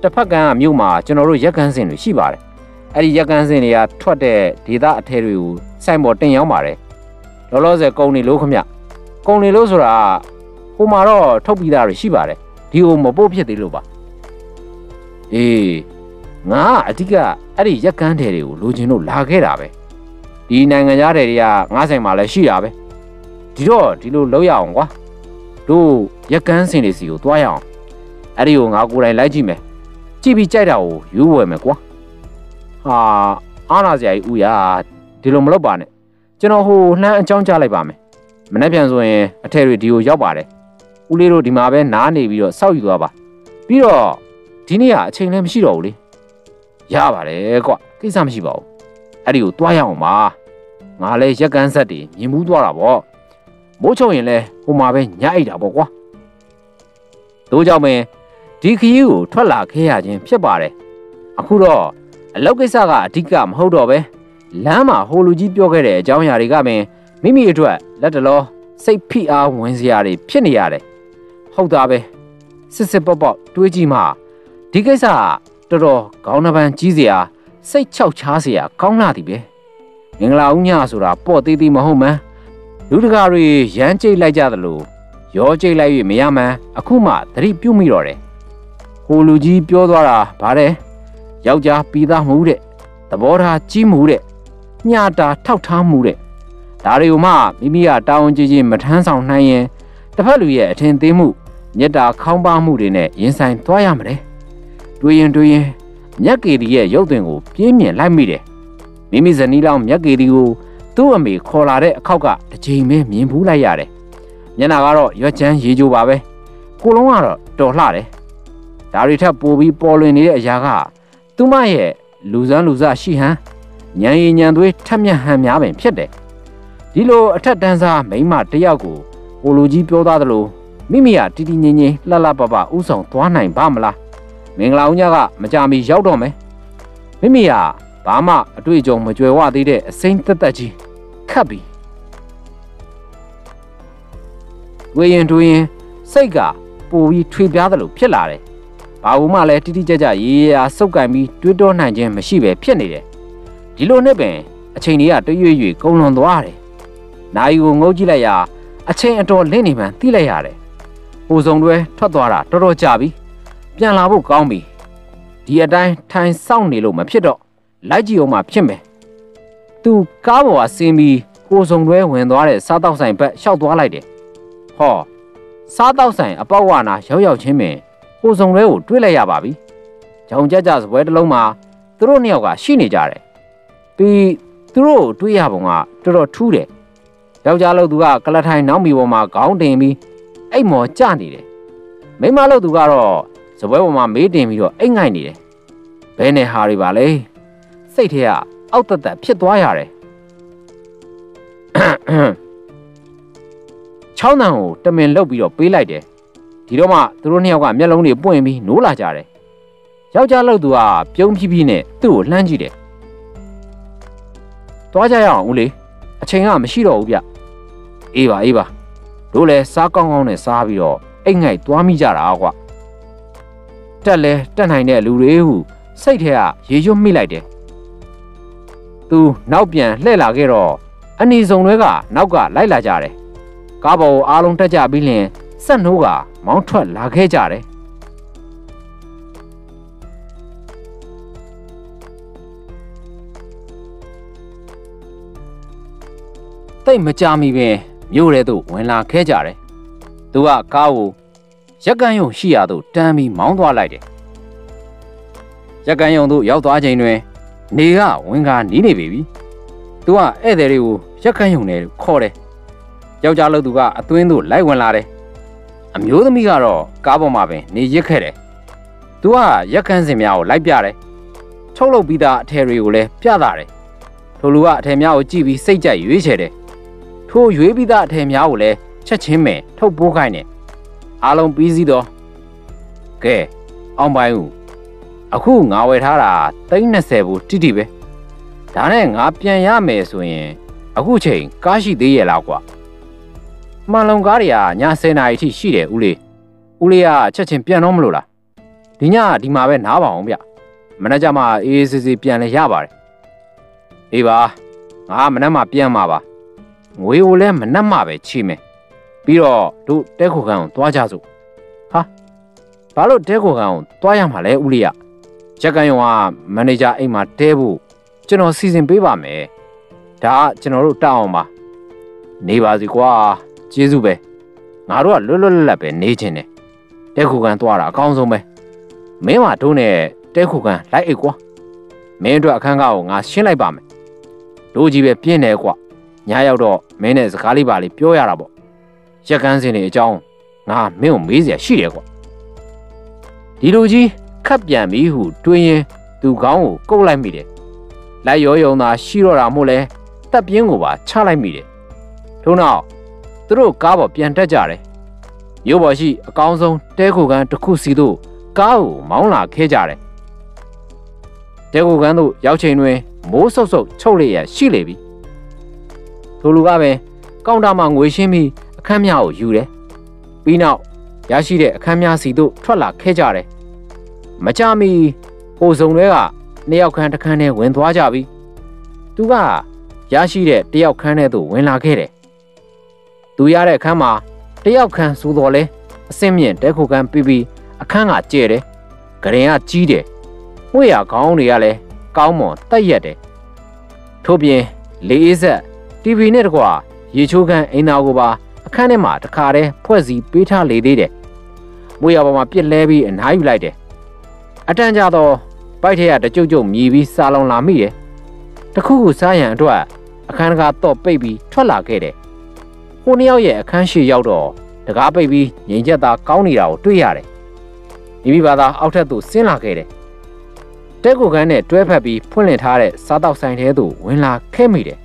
S1: တစ်ဖက်ကမ်းကမြို့မှာကျွန်တော်တို့ရက်ကန်းစင်တွေရှိပါတယ်အဲ့ဒီရက်ကန်းစင်တွေကထွက်တဲ့ဒေသအထည်တွေကိုစိုက်ပေါ်တင်ရောက်ပါတယ်လောလောဆယ်ကုန်နေလို့ခမကုန်နေလို့ဆိုတာဟိုမှာတော့ထုတ်ပြီးသားတွေရှိပါတယ်ဒီကိုမပို့ဖြစ်သေးလို့ပါအေးငါအဓိကအဲ့ဒီရက်ကန်းထည်တွေကိုလိုချင်လို့လာခဲ့တာပဲဒီနိုင်ငံသားတွေကငါးဆိုင်မှာလည်းရှိတာပဲဒီတော့ဒီလိုလုပ်ရအောင်ကွာတို့ရက်ကန်းစင်တွေစီကိုတွားရအောင်အဲ့ဒီကိုငါကိုယ်တိုင်လိုက်ကြည့်မယ်ကြည့်ပြီးကြိုက်တာကိုယူဝယ်မယ်ကွာဟာအားနာစရာကြီးဦးရဒီလိုမလုပ်ပါနဲ့ကျွန်တော်ဟိုလှမ်းအကြောင်းကြားလိုက်ပါမယ်မနေ့ပြန်ဆိုရင်အထည်တွေဒီကိုရောက်ပါတယ်ဦးလေးတို့ဒီမှာပဲနားနေပြီးတော့စောက်ယူသွားပါပြီးတော့ဒီနေ့ကအချိန်လည်းမရှိတော့ဘူးလေရပါတယ်ကွာကိစ္စမရှိပါဘူးအဲ့ဒီကိုတွားရအောင်ပါငါလည်းရက်ကန်းဆက်တွေမြင်မှုသွားတာပေါ့မိုးချုံရင်လဲဟိုမှာပဲညအိတ်တာပေါ့ကွာတို့ကြောင့်မင်းဒီခရီးကိုထွက်လာခဲ့ရခြင်းဖြစ်ပါတယ်အခုတော့အလောက်ကိစ္စကအဓိကမဟုတ်တော့ပဲလမ်းမှာဟိုလူကြီးပြောခဲ့တဲ့အကြောင်းအရာတွေကမင်းမိမိအတွက်လက်တလောစိတ်ဖိအားဝင်စရာတွေဖြစ်နေရတယ်ဟုတ်သားပဲစစ်စစ်ပေါက်ပေါက်တွေးကြည့်မှဒီကိစ္စကတော်တော်ခေါင်းနှပန်းကြီးစရာစိတ်ချောက်ချားစရာကောင်းလာသည်ပဲမင်္ဂလာဦးညဆိုတာပေါ့သေးသေးမဟုတ်မှန်းလူတကာတွေရမ်းကြိတ်လိုက်ကြသလိုရောကြိတ်လိုက်၍မရမှန်းအခုမှသတိပြုမိတော့တယ်ဟိုလူကြီးပြောသွားတာဗါတဲ့ယောက်ျားပြီးသားမှုတဲ့သဘောထားကြီးမှုတဲ့ညတာထောက်ထားမှုတဲ့ဒါတွေကိုမှမိမိကတာဝန်ကြီးကြီးမထမ်းဆောင်နိုင်ရင်တစ်ဖက်လူရဲ့အထင်သေးမှုမြတ်တာခေါင်းပါမှုတွေနဲ့ရင်ဆိုင်သွားရမှာလေတွေးရင်မြက်ကေဒီရဲ့ရုပ်သွင်းကိုပြင်းမြင်လိုက်မိတယ်မိမိဇနီးလောင်းမြက်ကေဒီကိုသူ့အမေခေါ်လာတဲ့အခောက်ကတစ်ချိန်ပဲမြင်ဘူးလိုက်ရတယ်မျက်နှာကတော့ရွက်ချမ်းရေကြိုပါပဲကိုလုံးကတော့တော်လှတယ်ဒါတွေထပ်ပိုပြီးပေါ်လွင်နေတဲ့အရာကသူမရဲ့လူစမ်းလူစရှိဟန်ညံရည်ညံသွေးထက်မြက်ဟန်များပင်ဖြစ်တယ်ဒီလိုအထက်တန်းစားမိန်းမတယောက်ကိုဟိုလူကြီးပြောသားသလိုမိမိကတီတီငင်းငင်းလှလှပပဥဆောင်သွားနိုင်ပါမလားမင်္ဂလာဦးညကမကြမီရောက်တော့မယ်မိမိကဘာမှအတွေ့အကြုံမကြွယ်ဝသေးတဲ့အစိမ့်သက်သက်ကြီးခတ်ပြီးဝေရင်တွေးရင်စိတ်ကပိုပြီးထွေပြားသလိုဖြစ်လာတယ်ဘာလို့မှလည်းတိတိကျကျရေးရာစုပ်ကင်ပြီးတွေးတောနိုင်ခြင်းမရှိပဲဖြစ်နေတယ်ဒီလိုနဲ့ပင်အချိန်တွေကတရွေ့ရွေ့ကုန်လွန်သွားတယ်နိုင်ကိုငုံကြည့်လိုက်ရာအချိန်အတော်လင့်နေမှန်းသိလိုက်ရတယ်ဟိုစုံတွဲထွက်သွားတာတော်တော်ကြာပြီပြန်လာဖို့ကောင်းပြီဒီအတိုင်းထိုင်စောင့်နေလို့မဖြစ်တော့လိုက်ကြည့်အောင်မှဖြစ်မယ်သူကားပေါ်ကဆင်းပြီးဟိုစုံတွဲဝင်သွားတဲ့စားတောက်ဆိုင်ဘက်ရှောက်သွားလိုက်တယ်ဟောစားတောက်ဆိုင်အပေါက်ဝနာရောက်ချင်းပင်ဟိုစုံတွဲကိုတွေးလိုက်ရပါပြီဂျောင်ကြကြစပွဲတစ်လုံးမှာသူတို့နှစ်ယောက်ကရှိနေကြတယ်ပြီးသူတို့တွေးရပုံကတော်တော်ထူးတယ်ယောက်ျားလို့သူကကလထိုင်နောက်မီပေါ်မှာခေါင်းတင်ပြီးအိတ်မော်ကျနေတယ်မိန်းမလို့သူကတော့စပွဲပေါ်မှာမေးတင်ပြီးတော့အိတ်ငိုက်နေတယ်ဘဲနဲ့ဟာတွေပါလေစိတ်ထဲကအောက်တက်ဖြစ်သွားရတယ်ချောင်းတန်ကိုတမင်လှုပ်ပြီးတော့ပေးလိုက်တယ်ဒီတော့မှသူတို့နှစ်ယောက်ကမျက်လုံးတွေပွင့်ပြီးနိုးလာကြတယ်ယောက်ျားလို့သူကပြုံးဖြည်းဖြည်းနဲ့သူ့ကိုလှမ်းကြည့်တယ်သွားကြရအောင်ဦးလေးအချိန်ကမရှိတော့ဘူးဗျအေးပါတို့လည်းစားကောင်းကောင်းနဲ့စားပြီးတော့အိတ်ငိုက်သွားမိကြတာကွာတက်နိုင်တဲ့လူတွေဟုစိတ်ထဲကရေရွတ်မိလိုက်တယ်သူနောက်ပြန်လှည့်လာခဲ့တော့အနီစုံတွေကနောက်ကလိုက်လာကြတယ်ကားပေါ်အားလုံးတက်ကြပြီးလျှင်ဆက်နှိုးကမောင်းထွက်လာခဲ့ကြတယ်တိတ်မကြမီပင်မြို့ထဲသို့ဝင်လာခဲ့ကြတယ်သူကကားကိုရက်ကန်းယုံရှိရာသို့တန်းပြီးမောင်းသွားလိုက်တယ်ရက်ကန်းယုံသို့ရောက်သွားချိန်တွင်နေကဝင်ကားနီးနေပြီသူကဧည့်သည်တွေကိုရက်ကန်းယုံနဲ့ခေါ်တယ်ယောက်ျားလို့သူကအသွင်းသို့လိုက်ဝင်လာတယ်အမျိုးသမီးကတော့ကားပေါ်မှာပင်နေရစ်ခဲ့တယ်သူကရက်ကန်းစင်များကိုလိုက်ပြတယ်ထုတ်လုပ်ပြီးသားအထည်တွေကိုလည်းပြတာတယ်ထိုလူကအထည်များကိုကြည့်ပြီးစိတ်ကြိုက်ရွေးချယ်တယ်ထိုရွေးပြီးသားအထည်များကိုလည်းချက်ချင်းပဲထုတ်ပိုးခိုင်းတယ်အားလုံးပြီးစီးတော့ကဲအောင်ပိုင်ဦးအခုငါဝယ်ထားတာ320ဘူးတိတိပဲဒါနဲ့ငါပြန်ရမယ်ဆိုရင်အခုချိန်ကားရှိသေးရဲ့လားကွာမှန်လုံကားတွေကည10နာရီထိရှိတယ်ဦးလေးကချက်ချင်းပြန်တော့မလို့လားဒီညဒီမှာပဲနားပါအောင်ဗျမနေ့ကမှအေးစစ်စစ်ပြန်လဲရပါတယ်အေးပါငါမနေ့မှပြန်မှာပါငွေကိုလည်းမနှက်မှပဲချီမယ်ပြီးတော့တို့တဲခိုကန်ကိုသွားကြစို့ဟာဘာလို့တဲခိုကန်ကိုသွားရမှာလဲဦးလေးရရက်ကန်ယုံကမန်နေဂျာအိမ်မှာတဲဖို့ကျွန်တော်စီစဉ်ပေးပါမယ်ဒါကျွန်တော်တို့တောက်အောင်ပါနေပါစီကွာကျေးဇူးပဲငါတို့ကလွတ်လွတ်လပ်လပ်ပဲနေချင်တယ်တဲခိုကန်သွားတာအကောင်းဆုံးပဲမင်းမတို့နဲ့တဲခိုကန်လိုက်အိတ်ကွာမင်းတို့အခန်းကားကိုငါရှင်းလိုက်ပါမယ်တို့ကြီးပဲပြင်းတယ်ကွာညရောက်တော့မင်းနဲ့စကားလေးပါလေးပြောရတာပေါ့ရက်ကန်းစင်တွေအကြောင်းငါမင်းကိုမေးစရာရှိတယ်ကွာဒီလိုကြီးခတ်ပြန်ပြီဟုတွေးရင်သူကောင်းကိုကုတ်လိုက်မိတယ်လိုက်ရောယုံသာရှိတော့တာမို့လဲတပ်ပြင်းကိုပါချလိုက်မိတယ်ထို့နောက်သူတို့ကားပေါ်ပြန်တက်ကြတယ်မြို့ပေါ်ရှိအကောင်းဆုံးတဲခိုကန်တစ်ခုစီတို့ကားကိုမောင်းလာခဲ့ကြတယ်တဲခိုကန်တို့ရောက်ချိန်တွင်မိုးဆုပ်ဆုပ်ချုပ်လျက်ရှိလေပြီထိုလူကပဲကောင်တာမှာငွေရှင်းပြီးအခန်းများကိုယူတယ်ပြီးနောက်ရရှိတဲ့အခန်းများစီတို့ထွက်လာခဲ့ကြတယ်မကြမီဟိုစုံတွေကနှစ်ယောက်ခန်းတစ်ခန်းနဲ့ဝင်သွားကြပြီသူကရရှိတဲ့တယောက်ခန်းထဲသို့ဝင်လာခဲ့တယ်သူရတဲ့အခန်းမှာတယောက်ခန်းဆိုတော့လဲအစင်းမြင့်တဲခိုကန်ပြီးအခန်းကကျဲတယ်ဂရင်ကကြီးတယ်ဝှေ့ရခေါင်းတွေကလည်းကောင်းမွန်တက်ရက်တယ်ထို့ပြင်လေအေးဆက် TV နဲ့တကွာရေချိုးခန်းအိမ်သားကိုပါအခန်းထဲမှာတခါတည်းဖွဲ့စည်းပေးထားလေသေးတယ်မွေးရပေါ်မှာပြစ်လဲပြီးအနားယူလိုက်တယ်အတန်းကြတော့ပိုက်ထရတကြုတ်ကြုတ်မြည်ပြီးစာလုံးလာမိတယ်တခုခုစားရန်အတွက်အခန်းကတော့ပိတ်ပြီးထွက်လာခဲ့တယ်ဟိုနှစ်ယောက်ရဲ့အခန်းရှိရောက်တော့တကားပိတ်ပြီးငြိမ်ချက်သားကောင်းနေတာကိုတွေ့ရတယ်မိမိဘာသာအောက်ထပ်သို့ဆင်းလာခဲ့တယ်တဲကိုကန်းနဲ့တွဲဖက်ပြီးဖွင့်လှစ်ထားတဲ့စားတောက်ဆိုင်ထဲသို့ဝင်လာခဲ့မိတယ်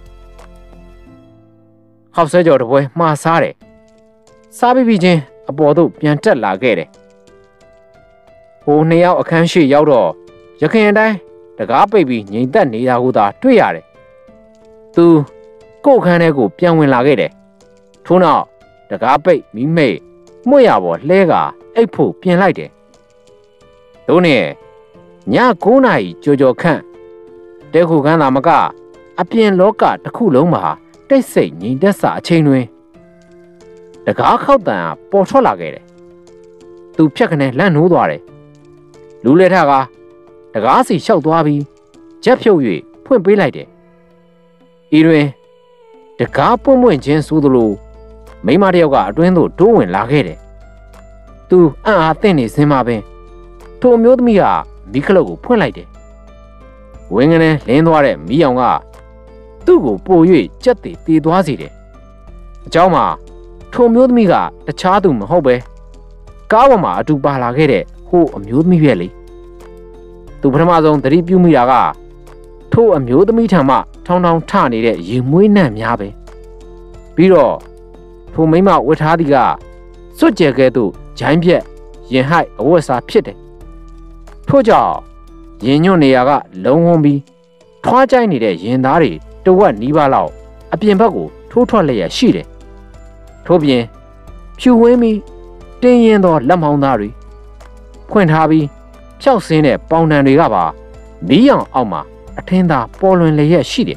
S1: ဟောက်ဆဲကြော်တပွဲမှားစားတယ်စားပြီးချင်းအပေါ်သို့ပြန်တက်လာခဲ့တယ်ဟိုနှစ်ယောက်အခန်းရှိရောက်တော့ရခင်အတိုင်းတကားပိတ်ပြီးငြိမ်သက်နေတာကိုသာတွေ့ရတယ်သူကိုယ့်အခန်းထဲကိုပြန်ဝင်လာခဲ့တယ်ထို့နောက်တကားပိတ်မိမိတ်မှု့ရပေါ်လှဲကအိတ်ဖို့ပြင်လိုက်တယ်တို့နဲ့ည9နာရီကြော်ခန့်တဲခုခန်းသာမကအပြင်လောကတစ်ခုလုံးမှာတိတ်ဆိတ်ငြိမ်သက်စာအချိန်တွင်တကားခောက်တန်ပေါ်ထွက်လာခဲ့တယ်သူဖြတ်ခနဲ့လန့်နိုးသွားတယ်လူလက်ထကတကားစီလျှောက်သွားပြီးချက်ဖြုတ်၍ဖွင့်ပေးလိုက်တယ်ဤတွင်တကားပွင့်ချင်းဆိုသလိုမိမတယောက်ကအတွင်းသို့တိုးဝင်လာခဲ့တယ်သူအံ့အားသင့်နေစင်းမှာပင်ထိုမျိုးသမီးကမိခလုတ်ကိုဖွင့်လိုက်တယ်ဝင်းကနေလင်းသွားတဲ့မိအောင်ကသူ့ကိုပို့၍ကြက်တည်သွားစေတယ်အเจ้าမှာထိုမျိုးသမီးကတခြားသူမဟုတ်ပဲကားပေါ်မှာအတူပါလာခဲ့တဲ့ဟိုအမျိုးသမီးပဲလေသူပထမဆုံးသတိပြုမိတာကထိုအမျိုးသမီးထံမှထောင်းထောင်းထနေတဲ့ရေမွေးနှံ့များပဲပြီးတော့ထိုမိမဝတ်ထားသည်ကစွတ်ကြဲကဲ့သို့ဂျိုင်းပြက်ရင်ဟိုက်အဝတ်စားဖြစ်တယ်ထို့ကြောင့်ရင်ညွန့်နေရာကလုံဝန်းပြီးထွားကြိုက်နေတဲ့ရင်သားတွေတဝက်နီးပါးလောက်အပြင်ဘက်ကိုထိုးထွက်လျက်ရှိတယ်ထို့ပြင်ဖြူဝင်းပြီးတင်းရင်သောလက်မောင်းသားတွေဖွင့်ထားပြီးဖြောက်ဆင်းတဲ့ပေါင်တန်တွေကပါမီးရောင်အောက်မှာအထင်းသာပေါ်လွင်လျက်ရှိတယ်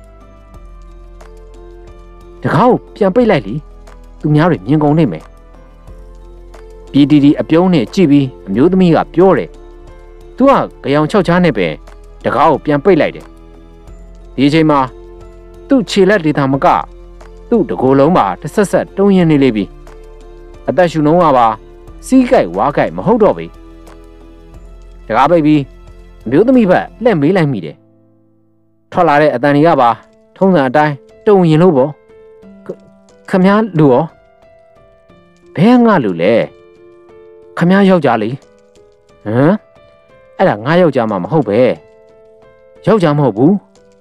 S1: တကားကိုပြန်ပိတ်လိုက်လီသူများတွေမြင်ကုန်နေမယ်ပြည်တီအပြုံးနဲ့ကြည့်ပြီးအမျိုးသမီးကပြောတယ်သူကကြောင်6ချားနဲ့ပဲတကားကိုပြန်ပိတ်လိုက်တယ်ဒီအချိန်မှာသူ့ခြေလက်ဒေတာမကသူ့တကိုယ်လုံးပါတဆက်ဆက်တုံးရင်နေလေပြီအသက်ရှူနှုံးကပါစီးကြိုက်ဝါးကြိုက်မဟုတ်တော့ပြီတကားပိတ်ပြီးအမျိုးသမီးဘက်လှည့်မေးလိုက်မိတယ်ထွက်လာတဲ့အတန်တွေကပါထုံးစံအတိုင်းတုံရင်လို့ပေါ့ခမည်းလူရောဘဲငါလူလဲခမည်းယောက်ျားလေဟမ်အဲ့ဒါငါယောက်ျားမှမဟုတ်ပဲယောက်ျားမဟုတ်ဘူး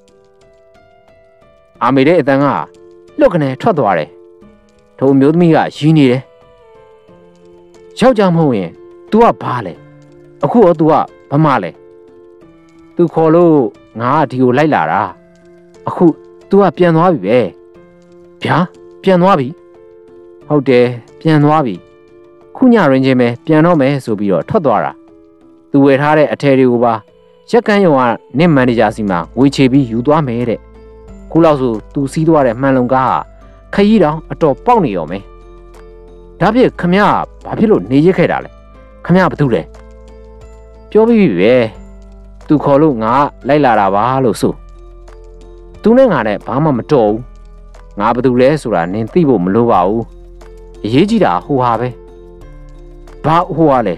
S1: အာမေတဲ့အတန်ကလွတ်ကနေထွက်သွားတယ်ထိုအမျိုးသမီးကရင်းနေတယ်ယောက်ျားမဟုတ်ရင် तू ကဘာလဲအခုရော तू ကဘာမှလဲ तू ခေါ်လို့ငါကဒီကိုလိုက်လာတာအခု तू ကပြန်သွားပြီပဲဗျာပြန်သွားပြီဟုတ်တယ်ပြန်သွားပြီခုညရင်းချင်းပဲပြန်တော့မယ်ဆိုပြီးတော့ထွက်သွားတာသူဝယ်ထားတဲ့အထည်တွေကိုပါရက်ကန်းရုံကနင့်မန်နေဂျာစီမှာငွေချေပြီးယူသွားမယ်တဲ့ခုလောက်ဆိုသူစီးသွားတဲ့မှန်လုံကားဟာခရီးတောင်အတော်ပေါက်နေရောမယ်ဒါဖြင့်ခမရဘာဖြစ်လို့နေရခဲ့တာလဲခမရဘာလုပ်လဲပြောပြီးပြီပဲသူခေါ်လို့ငါလိုက်လာတာပါလို့ဆိုသူနဲ့ငါနဲ့ဘာမှမတော်ဘူးငါဘာလုပ်လဲဆိုတာနင်သိဖို့မလိုပါဘူးအရေးကြီးတာဟိုဟာပဲဘာဟိုဟာလဲ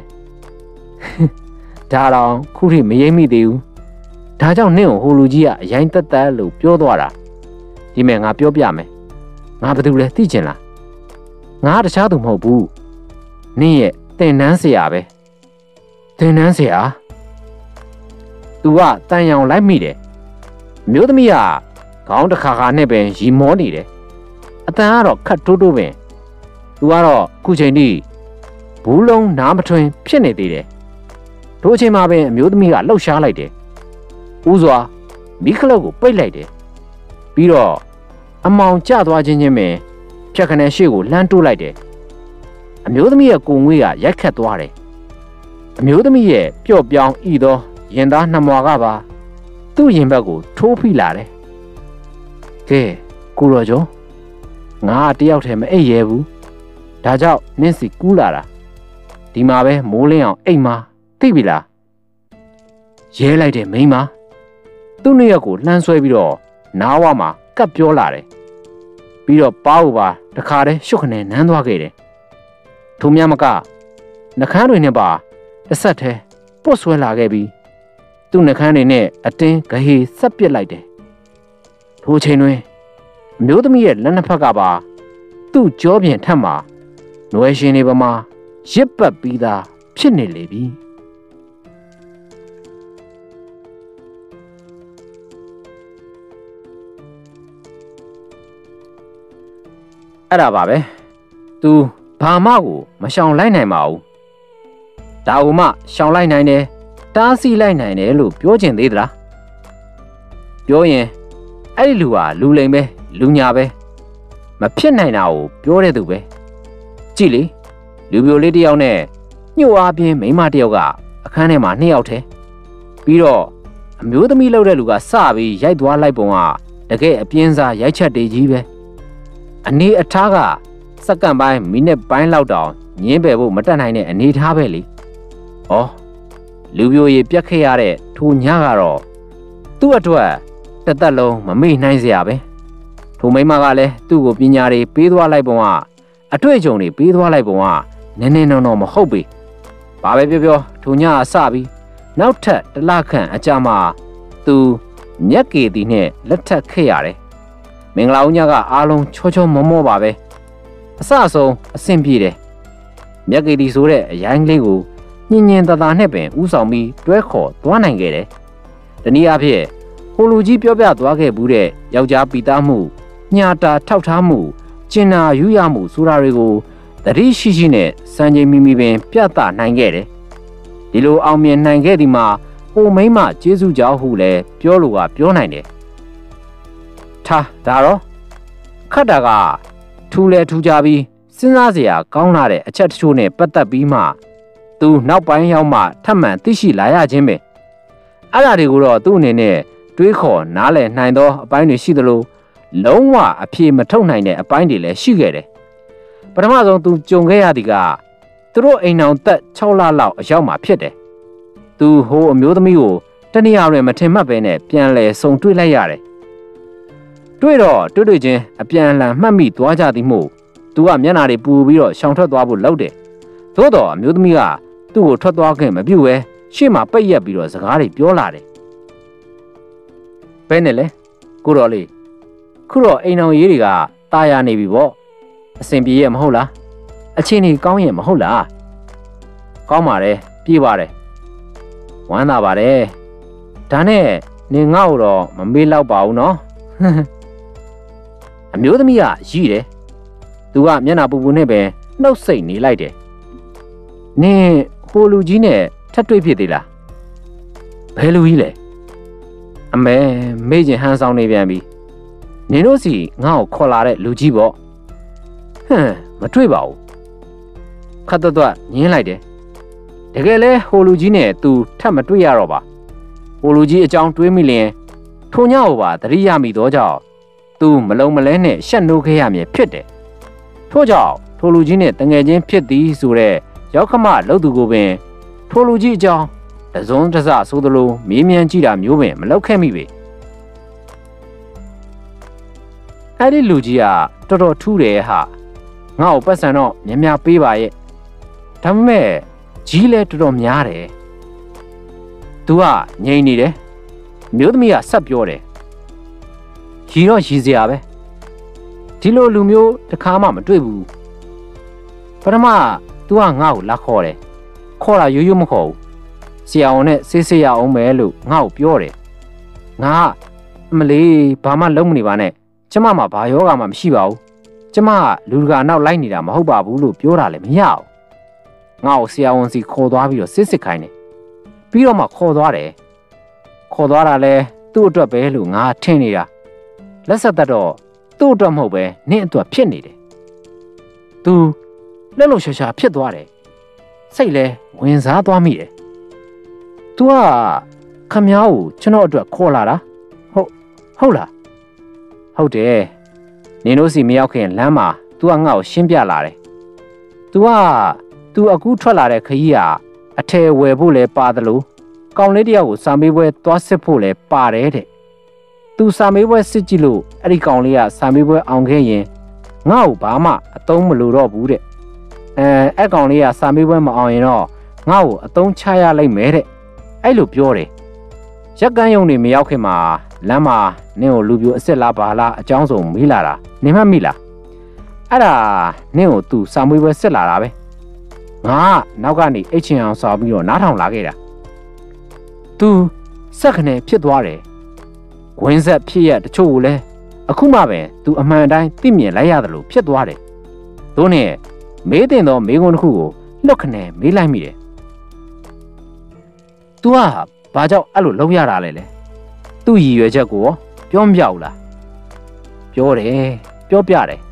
S1: ဒါတော့ခုထိမရိပ်မိသေးဘူးဒါကြောင့်နင့်ကိုဟိုလူကြီးကအရင်တက်တက်လို့ပြောသွားတာဒီမဲ့ငါပြောပြမယ်ငါဘာလုပ်လဲသိချင်လားငါတခြားသူမဟုတ်ဘူးနင့်ရဲ့တင်နန်းဆရာပဲတင်နန်းဆရာသူကတန်ရောင်လိုက်မိတယ်မျိုးသမီးကခေါင်းတစ်ခါခါနဲ့ပင်ရီမောနေတယ်အတန်ကတော့ခတ်တိုးတိုးပင်သူကတော့ခုချိန်ထိဘူးလုံးနားမထွင်ဖြစ်နေသေးတယ်တို့အချိန်မှာပင်အမျိုးသမီးကလှုပ်ရှားလိုက်တယ်ဦးစွာမိခလုတ်ကိုပိတ်လိုက်တယ်ပြီးတော့အမောင်ကျသွားခြင်းချင်းပင်ဖြတ်ခနဲ့ရှေ့ကိုလှမ်းတိုးလိုက်တယ်အမျိုးသမီးရဲ့ကိုယ်ငွေးကရိုက်ခတ်သွားတယ်အမျိုးသမီးရဲ့ပျော့ပြောင်းဤသောရင်သားနှမွာကပါသူ့ရင်ဘက်ကိုထိုးဖိလာတယ်ကဲကိုရောကျော်ငါတယောက်တည်းမအိပ်ရဲဘူးဒါကြောင့်နင့်စီကူးလာတာဒီမှာပဲမိုးလင်းအောင်အိမ်မှာသိပြီလားရဲလိုက်တဲ့မိန်းမသူ့နှစ်ယောက်ကိုလှမ်းဆွဲပြီးတော့နားဝမှာကပ်ပြောလာတယ်ပြီးတော့ပါးကိုပါတခါတည်းရှုပ်ခနဲ့နမ်းသွားခဲ့တယ်ထိုမြမကနှခမ်းတွေနဲ့ပါတစ်ဆက်တည်းပုတ်ဆွဲလာခဲ့ပြီးသူ့နှခမ်းတွေနဲ့အတင်းဂဟေဆက်ပစ်လိုက်တယ်ထိုချိန်တွင်အမျိုးသမီးရဲ့လက်နှစ်ဖက်ကပါသူ့ကြောပြင်ထက်မှာနွယ်ရှင်တွေပမာရစ်ပတ်ပြီးသားဖြစ်နေလေပြီအဲ့ဒါပါပဲ तू ဘာမှကိုမရှောင်လိုက်နိုင်ပါဘူးဒါကမှရှောင်လိုက်နိုင်တယ်တားဆီးလိုက်နိုင်တယ်လို့ပြောချင်သေးသလားပြောရင်အဲ့ဒီလူဟာလူလိမ်ပဲလူညာပဲမဖြစ်နိုင်တာကိုပြောတဲ့သူပဲကြည့်လေလူပြိုလေးတယောက်နဲ့ညှို့အားပြင်းမိန်းမတယောက်ကအခန်းထဲမှာ2ယောက်ထဲပြီးတော့အမျိုးသမီးလောက်တဲ့လူကစပြီးရိုက်သွားလိုက်ပုံကတကယ်အပြင်းစားရိုက်ချက်တေးကြီးပဲအနေအထားကစက္ကန့်ပိုင်းမိနစ်ပိုင်းလောက်တောင်ညင်းပယ်ဖို့မတတ်နိုင်တဲ့အနေအထားပဲလေဩလူပြိုရည်ပြက်ခဲ့ရတဲ့ထိုညကတော့သူ့အတွက်တစ်သက်လုံးမမေ့နိုင်စရာပဲထိုမိန်းမကလည်းသူ့ကိုပညာတွေပေးသွားလိုက်ပုံကအတွေ့အကြုံတွေပေးသွားလိုက်ပုံကနည်းနည်းနော်မဟုတ်ပေဘာပဲပြောထိုညအစပြီးနောက်ထပ်တစ်လခန့်အကြာမှာသူမြက်ကေတီနဲ့လက်ထပ်ခဲ့ရတယ်မင်္ဂလာဦးညကအားလုံးချောမောပါပဲအစအဆုံးအဆင်ပြေတယ်မြက်ကေတီဆိုတဲ့အရိုင်းကလေးကိုညင်သာနဲ့ပင်ဥဆောင်ပြီးတွဲခေါ်သွားနိုင်ခဲ့တယ်တနည်းအားဖြင့်ဟိုလူကြီးပြောပြသွားခဲ့ဘူးတဲ့ယောက်ျားပီတာမှုညာတာထောက်ထားမှုကျင်နာယူရမှုဆိုတာတွေကိုတတိရှိနဲ့စံချိန်မိပင်ပြသနိုင်ခဲ့တယ်ဒီလိုအောင်မြင်နိုင်ခဲ့ဒီမှာဟိုမိန်းမကျေးဇူးကြောင့်ဟုလည်းပြောလို့ကပြောနိုင်တယ်ထားဒါတော့ခတ်တာကထူလဲထူကြပြီးစဉ်းစားစရာကောင်းလာတဲ့အချက်တချို့နဲ့ပတ်သက်ပြီးမှသူနောက်ပိုင်းရောက်မှထပ်မံသိရှိလာရခြင်းပဲအဲ့ဒါတွေကိုတော့သူ့အနေနဲ့တွေးခေါ်နားလည်နိုင်သောအပိုင်းတွေရှိသလိုလုံးဝအပြေမထုတ်နိုင်တဲ့အပိုင်းတွေလည်းရှိခဲ့တယ်ပထမဆုံးသူကြုံခဲ့ရသည်ကသူတို့အိမ်အောင်သက်6လလောက်အရောက်မှဖြစ်တယ်သူဟိုအမျိုးသမီးကိုတနေ့ရက်တွင်မထင်မှတ်ပဲနဲ့ပြန်လဲဆုံတွေ့လိုက်ရတယ်တွေ့တော့တွေ့ချင်းအပြန်အလှန်မှတ်မိသွားကြသည်မို့သူကမျက်နှာတွေပူပြီးတော့ရှောင်ထွက်သွားဖို့လုပ်တယ်သို့တော့အမျိုးသမီးကသူ့ကိုထွက်သွားခင်မပြုတ်ပဲရှေ့မှာပိတ်ရက်ပြီးတော့စကားတွေပြောလာတယ်ဘယ်နဲ့လဲကိုတော်လေးခုတော့အိမ်အောင်ရေးတွေကตายရနေပြီပေါ့အဆင်ပြေရမဟုတ်လားအချင်းကြီးကောင်းရင်မဟုတ်လားကောင်းပါတယ်ပြေးပါတယ်ဝမ်းသာပါတယ်ဒါနဲ့နင်ငါ့ကိုတော့မမေးတော့ပါဘူးနော်အမျိုးသမီးကရီးတယ်သူကမျက်နှာပူပူနဲ့ပဲနှုတ်ဆိတ်နေလိုက်တယ်နင်ဟိုလူကြီးနဲ့ထပ်တွေ့ဖြစ်သေးလားဘယ်လူကြီးလဲအမေမေ့ကျင်ဟန်ဆောင်နေပြန်ပြီနင်တို့စီငါ့ကိုခေါ်လာတဲ့လူကြီးပေါ့ဟမ်မတွေ့ပါဘူးခတ်တော့ညင်းလိုက်တယ်တကယ်လဲဟိုလူကြီးနဲ့သူထပ်မတွေ့ရတော့ပါဟိုလူကြီးအကြောင်းတွေးမိလျင်ထိုညကိုပါသတိရမိသောကြောင့်သူမလုံမလဲနဲ့ရှက်နှိုးခဲ့ရမည်ဖြစ်တယ်ထို့ကြောင့်ထိုလူကြီးနဲ့တငယ်ချင်းဖြစ်သည်ဆိုတဲ့ရောက်ခမလှုပ်သူကိုပင်ထိုလူကြီးအကြောင်းတစုံတစဆိုသလိုမေးမြန်းကြည့်တာမျိုးပင်မလုပ်ခဲ့မိပေအဲ့ဒီလူကြီးကတော်တော်ထူးတယ်ဟာငါ့ကိုပတ်စံတော့မြများပေးပါရဲ့ဒါပေမဲ့ကြီးလဲတော်တော်များတယ်သူကငြိမ်နေတယ်မျိုးသမီးကဆက်ပြောတယ်ရီတော့ရီစရာပဲဒီလိုလူမျိုးတစ်ခါမှမတွေ့ဘူးပထမသူကငါ့ကိုလာခေါ်တယ်ခေါ်တာရိုးရိုးမခေါ်ဘူးဆရာဝန်နဲ့ဆေးဆေးရအောင်မယ်လို့ငါ့ကိုပြောတယ်ငါအမလေးဘာမှလုံးမနေပါနဲ့ကျမမှာဘာယောဂါမှမရှိပါဘူးကျမကလူတကာနောက်လိုက်နေတာမဟုတ်ပါဘူးလို့ပြောတာလည်းမရဘူးငါ့ကိုဆရာဝန်စီခေါ်သွားပြီးတော့စစ်ခိုင်းတယ်ပြီးတော့မှခေါ်သွားတယ်ခေါ်သွားတာလဲသူ့အတွက်ပဲလို့ငါထင်နေတာလက်ဆက်သက်တော့သူ့အတွက်မဟုတ်ပဲနင့်အတွက်ဖြစ်နေတယ်သူလှလှရှာရှာဖြစ်သွားတယ်စိတ်လဲဝင်စားသွားမိတယ်သူကခမ ्या ကိုကျွန်တော်အတွက်ခေါ်လာတာဟုတ်လားဟုတ်တယ်နင်တို့စီမရောက်ခင်လမ်းမှာ तू ကငါ့ကိုရှင်းပြလာတယ် तू အခုထွက်လာတဲ့ခကြီးကအထယ်ဝယ်ဖို့လဲပါတယ်လို့ကောင်လေးတယောက်ကိုစာမေးပွဲသွားစစ်ဖို့လဲပါတယ်တဲ့ तू စာမေးပွဲစစ်ကြည့်လို့အဲ့ဒီကောင်လေးကစာမေးပွဲအောင်ခဲ့ရင်ငါ့ကိုဘာမှအသုံးမလိုတော့ဘူးတဲ့အဲ့ကောင်လေးကစာမေးပွဲမအောင်ရင်တော့ငါ့ကိုအသုံးချရလိုက်မယ်တဲ့အဲ့လိုပြောတယ်ရက်ကန်းယုံနေမရောက်ခင်မှာလမ်းမှာနင့်ကိုလူပြိုအစ်စ်လားပါလားအကြောင်းစုံမေးလာတာနင်မှမိလားအဲ့ဒါနင့်ကို तू စာမေးပွဲစစ်လာတာပဲငါနောက်ကနေအိတ်ချင်အောင်ဆော်ပြီးတော့နားထောင်လာခဲ့တာ तू ဆက်ခနဲ့ဖြစ်သွားတယ်ဝင်းဆက်ဖြစ်ရတချို့ကိုလဲအခုမှပဲ तू အမှန်တိုင်းသိမြင်လိုက်ရတယ်လို့ဖြစ်သွားတယ်တို့နဲ့မေးတင်သောမေးခွန်းတစ်ခုကိုလွတ်ခနဲ့မေးလိုက်မိတယ် तू ကဘာကြောင့်အဲ့လိုလုပ်ရတာလဲသူ့ရည်ရွယ်ချက်ကိုပြောမပြဘူးလားပြောတယ်ပြောပြတယ်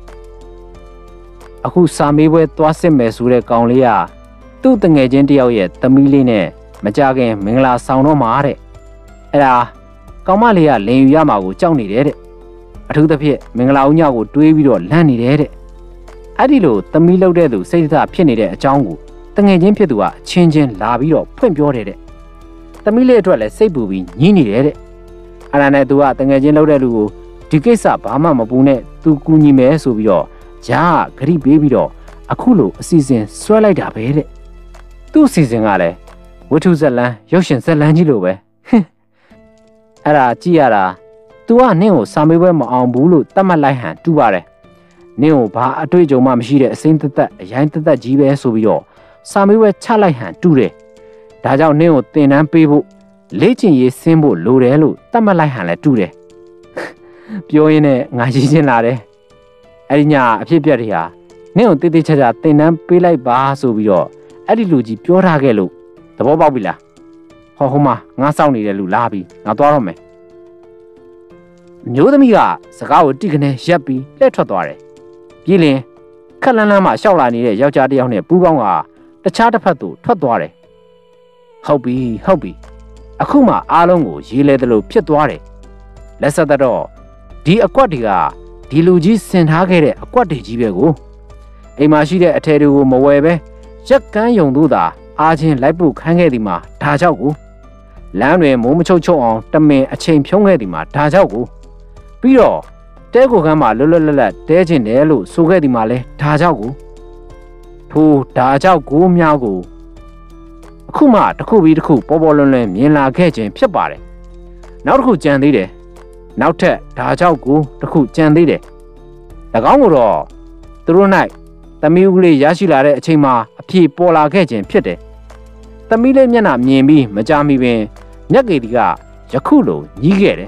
S1: အခုစာမေးပွဲသွားစစ်မယ်ဆိုတဲ့ကောင်လေးကသူ့တငယ်ချင်းတယောက်ရဲ့သမီးလေးနဲ့မကြခင်မင်္ဂလာဆောင်တော့မှာတဲ့အဲ့ဒါကောင်မလေးကလင်ယူရမှာကိုကြောက်နေတယ်တဲ့အထူးသဖြင့်မင်္ဂလာဦးညကိုတွေးပြီးတော့လန့်နေတယ်တဲ့အဲ့ဒီလိုသမီးလှုပ်တဲ့သူစိတ်ဓာတ်ဖြစ်နေတဲ့အကြောင်းကိုတငယ်ချင်းဖြစ်သူကအချင်းချင်းလာပြီးတော့ဖွင့်ပြောတယ်တဲ့သမီးလေးအတွက်လည်းစိတ်ပူပြီးညှင်းနေတယ်တဲ့အဲ့ဒါနဲ့သူကတငယ်ချင်းလှုပ်တဲ့လူကိုဒီကိစ္စဘာမှမပူနဲ့သူကူညီမယ်ဆိုပြီးတော့ဂျားဂရိပေးပြီးတော့အခုလိုအစီအစဉ်ဆွဲလိုက်တာပဲတဲ့သူ့အစီအစဉ်ကလည်းဝတ္ထုဇက်လန်းရုပ်ရှင်ဇက်လန်းကြီးလိုပဲအဲ့ဒါကြည့်ရတာ तू ကနင့်ကိုစာမေးပွဲမအောင်ဘူးလို့သတ်မှတ်လိုက်ဟန်တူပါတယ်နင့်ကိုဘာအတွေ့အကြုံမှမရှိတဲ့အစိမ့်သက်သက်အရင်သက်သက်ကြီးပဲဆိုပြီးတော့စာမေးပွဲချလိုက်ဟန်တူတယ်ဒါကြောင့်နင့်ကိုသင်တန်းပေးဖို့လေ့ကျင့်ရေးဆင်းဖို့လိုတယ်လို့သတ်မှတ်လိုက်ဟန်လည်းတူတယ်ပြောရင်းနဲ့ငါရည်ချင်းလာတယ်အဲ့ဒီညအဖြစ်ပြက်တွေဟာနင့်ကိုတိတိကျကျသင်တန်းပေးလိုက်ပါဆိုပြီးတော့အဲ့ဒီလူကြီးပြောထားခဲ့လို့သဘောပေါက်ပြီလားဟောမငါစောင့်နေတဲ့လူလာပြီငါသွားတော့မယ်မျိုးသမီးကစကားကိုတိကနေရက်ပြီးလှည့်ထွက်သွားတယ်ပြည်လင်ခက်လန်းလန်းမှရှောက်လာနေတဲ့ယောက်ျားတစ်ယောက်နဲ့ပူးပေါင်းကတခြားတစ်ဖက်သို့ထွက်သွားတယ်ဟုတ်ပြီအခုမှအားလုံးကိုရေးလဲတယ်လို့ဖြစ်သွားတယ်လက်ဆက်တော့ဒီအကွက်တွေကဒီလူကြီးဆင်ထားခဲ့တဲ့အကွက်တွေကြီးပဲကိုအိမ်မှာရှိတဲ့အထည်တွေကိုမဝယ်ပဲရက်ကန်းယုံတို့သာအားချင်းလိုက်ဖို့ခန်းခဲ့သည်မှာဒါကြောက်ကိုလမ်းတွေမိုးမချုပ်ချုပ်အောင်တမင်အချိန်ဖြုံးခဲ့သည်မှာဒါကြောက်ကိုပြီးတော့တဲကိုခန်းမှာလွတ်လွတ်လပ်လပ်တဲချင်တယ်လို့ဆိုခဲ့သည်မှာလဲဒါကြောက်ကိုထိုးဒါကြောက်ကိုများကိုအခုမှတစ်ခုပြီးတစ်ခုပေါ်ပေါ်လွန်လွန်မြင်လာခဲ့ခြင်းဖြစ်ပါတယ်နောက်တစ်ခုကြံသေးတယ်နောက်ထပ်ဒါကြောက်ကိုတစ်ခုကြံသေးတယ်၎င်းကိုတော့သူတို့၌သမီးဦးလေးရရှိလာတဲ့အချိန်မှာအဖြေပေါ်လာခဲ့ခြင်းဖြစ်တယ်သမီးလေးမျက်နှာမြင်ပြီးမကြမီပင်မြက်ကေတီကယခုလိုညှိခဲ့တယ်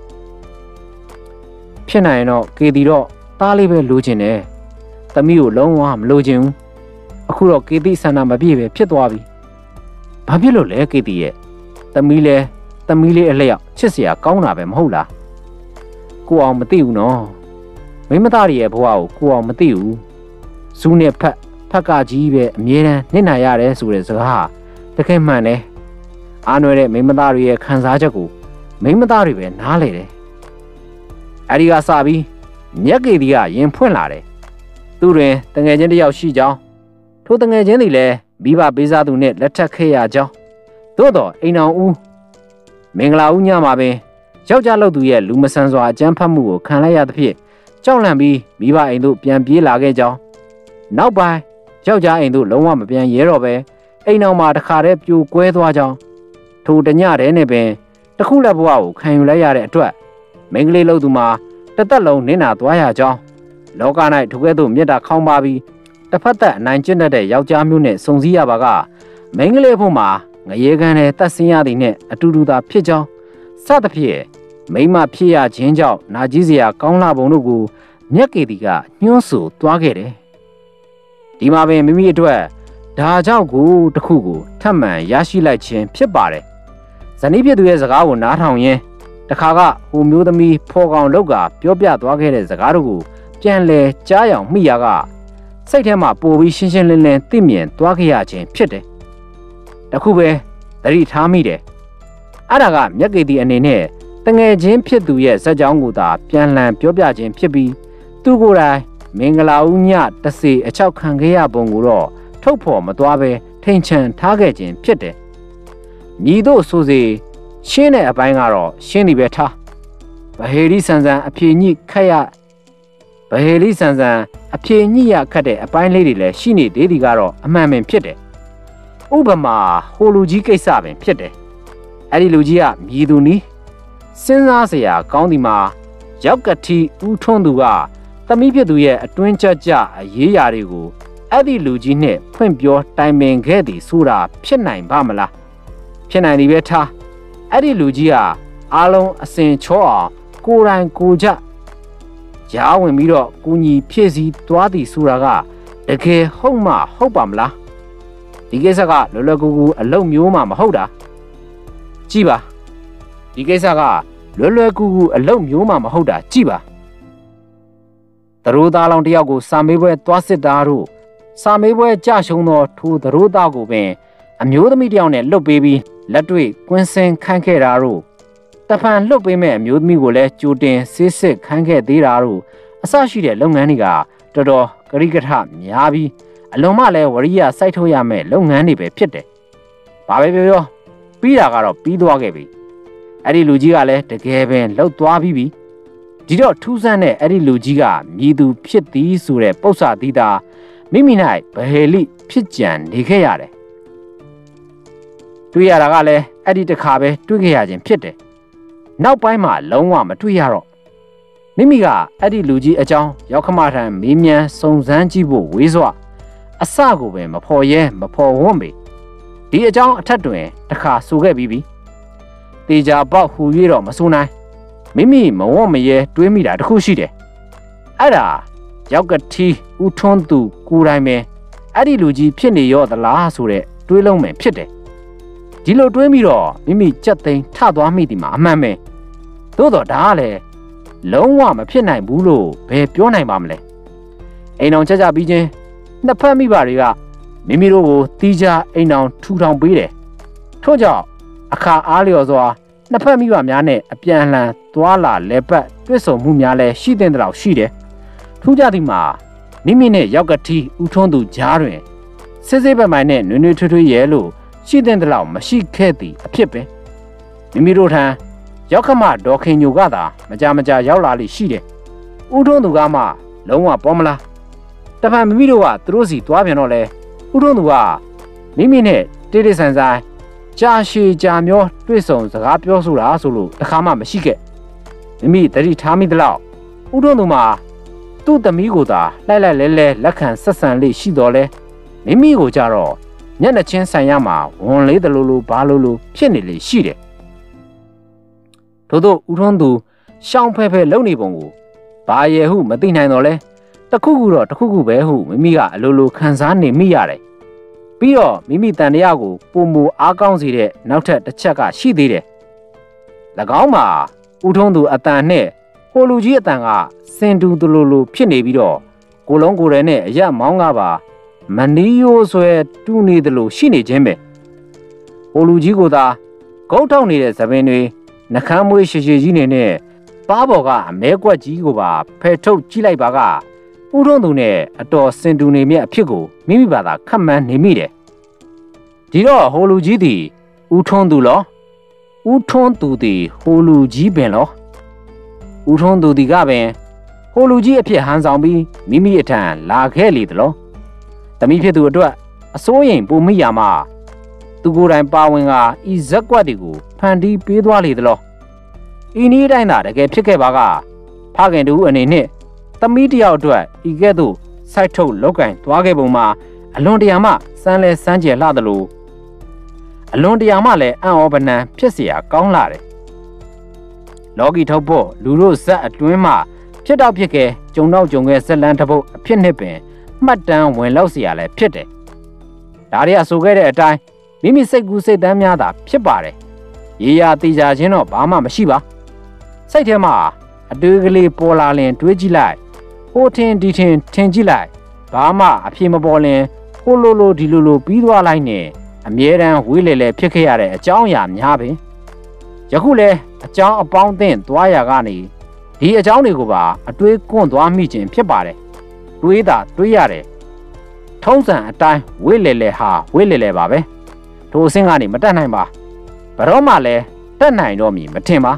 S1: ဖြစ်နိုင်ရင်တော့ကေတီတော့သားလေးပဲလိုချင်တယ်သမီးကိုလုံးဝမလိုချင်ဘူးအခုတော့ကေတီဆန္ဒမပြည့်ပဲဖြစ်သွားပြီဘာဖြစ်လို့လဲကေတီရဲ့သမီးလေးအလျောက်ချစ်စရာကောင်းတာပဲမဟုတ်လားကိုအောင်မသိဘူးနော်မိမသားရဲ့ဘဝကိုကိုအောင်မသိဘူးဇူးနဲ့ဖကကြီးပဲအမြဲတမ်းနစ်နာရတယ်ဆိုတဲ့စကားဟာတကယ်မှန်တယ်အားနွယ်တဲ့မိမသားတွေရဲ့ခံစားချက်ကိုမိမသားတွေပဲနားလေတယ်အဲဒီကစပြီးမြက်ကေတီကရင်ဖွင့်လာတယ်သူတွင်တငယ်ချင်းတစ်ယောက်ရှိကြောင်းထိုတငယ်ချင်းသည်လည်းမိဘပေးစားသူနဲ့လက်ထပ်ခဲ့ရကြောင်းသို့တော့အိမ်အောင်ဦးမင်္ဂလာဦးညမှာပင်ယောက်ျားလုပ်သူရဲ့လူမဆန်စွာအကြမ်းဖက်မှုကိုခံလိုက်ရသဖြင့်ကြောက်လန့်ပြီးမိဘအိမ်သို့ပြန်ပြေးလာခဲ့ကြောင်းနောက်ပိုင်းယောက်ျားအိမ်သို့လုံးဝမပြန်ရဲတော့ပဲအိမ်အောင်မှာတခါတည်းပြိုကွဲသွားကြောင်းထိုတညတည်းနဲ့ပင်တခုလက်ဘဝကိုခံယူလိုက်ရတဲ့အတွက်မိန်းကလေးလုပ်သူမှာတစ်သက်လုံးနစ်နာသွားရကြောင်းလောက၌ထိုကဲ့သို့မြတ်တာခေါင်းပါပြီးတစ်ဖက်သက်အနိုင်ကျင့်တတ်တဲ့ယောက်ျားမျိုးနဲ့စုံစည်းရပါကမိန်းကလေးဖို့မှာငရေကန်းနဲ့တတ်ဆင်းရသည်နဲ့အတူတူသာဖြစ်ကြောင်းစသဖြင့်မိမဖြစ်ရခြင်းကြောင့်နာကြီးစရာကောင်းလာပုံတို့ကိုမြက်ကေတီကညှိုးဆိုသွားခဲ့တယ်ဒီမှာပင်မိမိအတွက်ဒါကြောင့်ကိုတခုကိုထပ်မံရရှိလိုက်ခြင်းဖြစ်ပါတယ်ဇနီးဖြစ်သူရဲ့စကားကိုနားထောင်ရင်းတခါကဟိုမျိုးသမီးဖော်ကောင်လောက်ကပြောပြသွားခဲ့တဲ့စကားတို့ကိုပြန်လဲကြားရောက်မိရာကစိတ်ထဲမှာပိုပြီးရှင်းရှင်းလင်းလင်းသိမြင်သွားခဲ့ရခြင်းဖြစ်တယ်တခုပဲသတိထားမိတယ်အဲ့ဒါကမြက်ကေတီအနေနဲ့တငယ်ချင်းဖြစ်သူရဲ့ဇာတ်ကြောင်းကိုသာပြန်လှန်ပြောပြခြင်းဖြစ်ပြီးသူကိုယ်တိုင်မင်္ဂလာဦးညတစေအချောက်ခံခဲ့ရပုံကိုတော့ထုတ်ဖော်မသွားပဲထိန်ချန်ထားခဲ့ခြင်းဖြစ်တယ်မြည်တို့ဆိုစေရှင်းတဲ့အပိုင်းကတော့ရှင်းပြီပဲထားဗဟေလိဆန်ဆန်အဖြေညှိခတ်ရဗဟေလိဆန်ဆန်အဖြေညှိရခတ်တဲ့အပိုင်းလေးတွေလည်းရှိနေသေးသည်ကတော့အမှန်ပင်ဖြစ်တယ်ဥပမာဟိုလူကြီးကိစ္စပင်ဖြစ်တယ်အဲ့ဒီလူကြီးကမြည်သူနီးစဉ်းစားစရာကောင်းဒီမှာရောက်ကတိဦးထွန်းသူကသမီးဖြစ်သူရဲ့အတွင်းကြကြအရေးရာတွေကိုအဲ့ဒီလူကြီးနဲ့ဖွင့်ပြောတိုင်ပင်ခဲ့သည်ဆိုတာဖြစ်နိုင်ပါမလားဖြစ်နိုင်ပြီပဲထားအဲ့ဒီလူကြီးကအားလုံးအစင်ချောအောင်ကိုယ်တိုင်ကိုကြကြားဝင်ပြီးတော့ကူညီဖြည့်ဆည်းသွားသည်ဆိုတာကတကယ်ဟုတ်မှဟုတ်ပါမလားဒီကိစ္စကလွယ်လွယ်ကူကူအလုပ်မျိုးမှမဟုတ်တာကြည့်ပါဒီကိစ္စကလွယ်လွယ်ကူကူအလုပ်မျိုးမှမဟုတ်တာကြည့်ပါသရိုးသားလောင်တယောက်ကိုစာမေးပွဲသွားစစ်တာတို့စာမေးပွဲကြရှုံးသောထိုသရိုးသားကိုပင်အမျိုးသမီးတယောက်နဲ့လွတ်ပေးပြီးလက်တွေ့ကွင်းစင်ခိုင်းခဲ့တာတို့တဖန်လွတ်ပေးမဲ့အမျိုးသမီးကိုလည်းကြိုတင်ဆေးစစ်ခိုင်းခဲ့သေးတာတို့အစရှိတဲ့လုပ်ငန်းတွေကတော်တော်ကရိကထများပြီးအလွန်မှလည်းဝရိယစိုက်ထုတ်ရမယ့်လုပ်ငန်းတွေပဲဖြစ်တယ်။ဘာပဲပြောပြောပြီးတာကတော့ပြီးသွားခဲ့ပြီ။အဲ့ဒီလူကြီးကလည်းတကယ်ပင်လှုပ်သွားပြီးပြီ။ဒီတော့ထူးဆန်းတဲ့အဲ့ဒီလူကြီးကမြည်သူဖြစ်သည်ဆိုတဲ့ပု္ပ္ပစာသီတာမိမိ၌ဗဟေလိဖြစ်ကြံနေခဲ့ရတယ်။တွေ့ရတာကလည်းအဲ့ဒီတစ်ခါပဲတွေ့ခဲ့ရခြင်းဖြစ်တယ်။နောက်ပိုင်းမှာလုံးဝမတွေ့ရတော့မိမိကအဲ့ဒီလူကြီးအကြောင်းရောက်ခမထံမေးမြန်းစုံစမ်းကြည့်ဖို့ဝေးစွာအစကိုပဲမဖော်ရဲမဖော်ဝန်းပေဒီအကြောင်းအထက်တွင်တစ်ခါဆိုခဲ့ပြီးပြီတေချာပေါက်ဟူ၍တော့မဆိုနိုင်မိမိမဝတ်မရဲတွေးမိတာတခုရှိတယ်အဲ့ဒါရောက်ကတိဦးထွန်းသူကိုယ်တိုင်ပဲအဲ့ဒီလူကြီးဖြစ်နေရောသလားဆိုတဲ့တွေးလုံးမယ်ဖြစ်တယ်ဒီလိုတွေးမိတော့မိမိကြက်သိမ်းထသွားမိဒီမှာအမှန်ပဲသို့တော့ဒါကလည်းလုံးဝမဖြစ်နိုင်ဘူးလို့ဘယ်ပြောနိုင်ပါမလဲအိမ်အောင်ကြကြပြီးချင်းနှစ်ဖက်မိဘတွေကမိမိတို့ကိုတီးခြားအိမ်အောင်ထူထောင်ပေးတယ်ထို့ကြောင့်အခါအားလျော်စွာနှစ်ဖက်မိဘများနဲ့အပြန်အလှန်သွားလာလဲပတ်တွေ့ဆုံမှုများလည်းရှိတဲ့တောင်ရှိတယ်ထူးခြားသည်မှာမိမိနဲ့ရောက်ကတိဦးထွန်းသူကြားတွင်စစ်စစ်ပမိုင်နဲ့နွေနွေထွေးထွေးရဲလို့ရှိတဲ့တောင်မရှိခဲ့သည်အဖြစ်ပဲမိမိတို့ထံရောက်ခမဒေါ်ခင်ညိုကသာမကြမကြရောက်လာလိရှိတယ်ဦးထွန်းသူကမှလုံးဝပေါ်မလားတဖန်မိမိတို့ကသူတို့စီသွားပြန်တော့လဲဦးထွန်းသူကမိမိနဲ့တိတိဆန်ဆန်ကြာရှည်ကြာမျောတွေ့ဆုံစကားပြောဆိုတာဆိုလို့တခါမှမရှိခဲ့မိမိတတိထားမိသလောက်ဦးထွန်းသူမှာသူ့သမီးကိုသာလိုက်လိုက်လဲလဲလက်ခံဆက်ဆံလေးရှိတော်လဲမိမိကိုကြတော့မျက်နှာချင်းဆိုင်ရမှာဝန်လေးတလူလူဘာလူလူဖြစ်နေလေရှိတယ်ထို့သောဦးထွန်းသူရှောင်းဖဲဖဲလုံနေပုံကိုဘာရဲဟုမသိနိုင်တော့လဲတခုခုတော့တခုခုပဲဟုမိမိကအလိုလိုခံစားနေမိရတယ်ပြီးတော့မိမိတန်တရားကိုပုံမူအားကောင်းစေတဲ့နောက်ထပ်တစ်ချက်ကရှိသေးတယ်၎င်းမှာဦးထွန်းသူအတန်နဲ့ဟိုလူကြီးအတန်ကစင်တူတလူလူဖြစ်နေပြီးတော့ကိုလုံးကိုယ်ရဲနဲ့အရက်မောင်းကပါမနီးရိုးဆွဲတူးနေတယ်လို့ရှိနေခြင်းပဲဟိုလူကြီးကသာကုန်းထောက်နေတဲ့သပင်တွေနှကမ်းမွေးရှည်ရှည်ကြီးနေနဲ့ပါးပေါ်ကအမဲကွက်ကြီးကိုပါဖယ်ထုတ်ကြည့်လိုက်ပါကဥထုံးသူနဲ့အတော်စင်တူနေမြတ်အဖြစ်ကိုမိမိဘာသာခတ်မှန်းနေမိတယ်ဒီတော့ဟိုလူကြီးသည်ဥထုံးသူလောဥထုံးသူသည်ဟိုလူကြီးပင်လောဥထုံးသူသည်ကပင်ဟိုလူကြီးအဖြစ်ဟန်ဆောင်ပြီးမိမိအထံလာခဲ့လေသလောသမီးဖြစ်သူအတွက်အစိုးရိမ်ပူမိရာမှသူကိုယ်တိုင်ပါဝင်ကဤဇက်ကွက်တွေကိုဖန်တီးပေးသွားလေသလောဤနည်းတိုင်းသာတကယ်ဖြစ်ခဲ့ပါကဖခင်တို့အနေနဲ့သမီးတယောက်အတွက်ဤကဲ့သို့စိုက်ထုတ်လောက်ကင်သွားခဲ့ပုံမှာအလွန်တရာမှစမ်းလဲစမ်းကြယ်လှသလိုအလွန်တရာမှလည်းအံ့ဩပနံဖြစ်เสียကောင်းလာတယ်လောကီထုတ်ဖို့လူတို့ဇက်အတွင်းမှာဖြစ်တော့ဖြစ်ခဲ့ကြုံတော့ကြုံခဲ့ဇက်လန်းတစ်ပုတ်အဖြစ်နှစ်ပင်မှတ်တမ်းဝင်လောက်เสียလည်းဖြစ်တယ်ဒါတွေကဆိုခဲ့တဲ့အတိုင်းမိမိစိတ်ကူးစိတ်တမ်းများသာဖြစ်ပါတယ်ရေရာတေချာချင်းတော့ဘာမှမရှိပါစိတ်ထဲမှာအတွေးကလေးပေါ်လာရင်တွေးကြည့်လိုက်ဟိုထင်ဒီထင်ထင်ကြည့်လိုက်ဘာမှအဖြစ်မပေါ်ရင်ဟိုလိုဒီလိုပြီးသွားလိုက်နဲ့အမြဲတမ်းဝေးလေလေဖြစ်ခဲ့ရတဲ့အကြောင်းအရာများပင်ယခုလဲအကြောင်းအပေါင်းအသင်းသွားရကနေဒီအကြောင်းတွေကိုပါအတွေးကွန့်သွားမိခြင်းဖြစ်ပါတယ်တွေးတာတွေးရတယ်ထုံးစံအတိုင်းဝေးလေလေဟာဝေးလေလေပါပဲထိုအဆင့်ကနေမတက်နိုင်ပါဘယ်တော့မှလည်းတက်နိုင်တော့မည်မထင်ပါ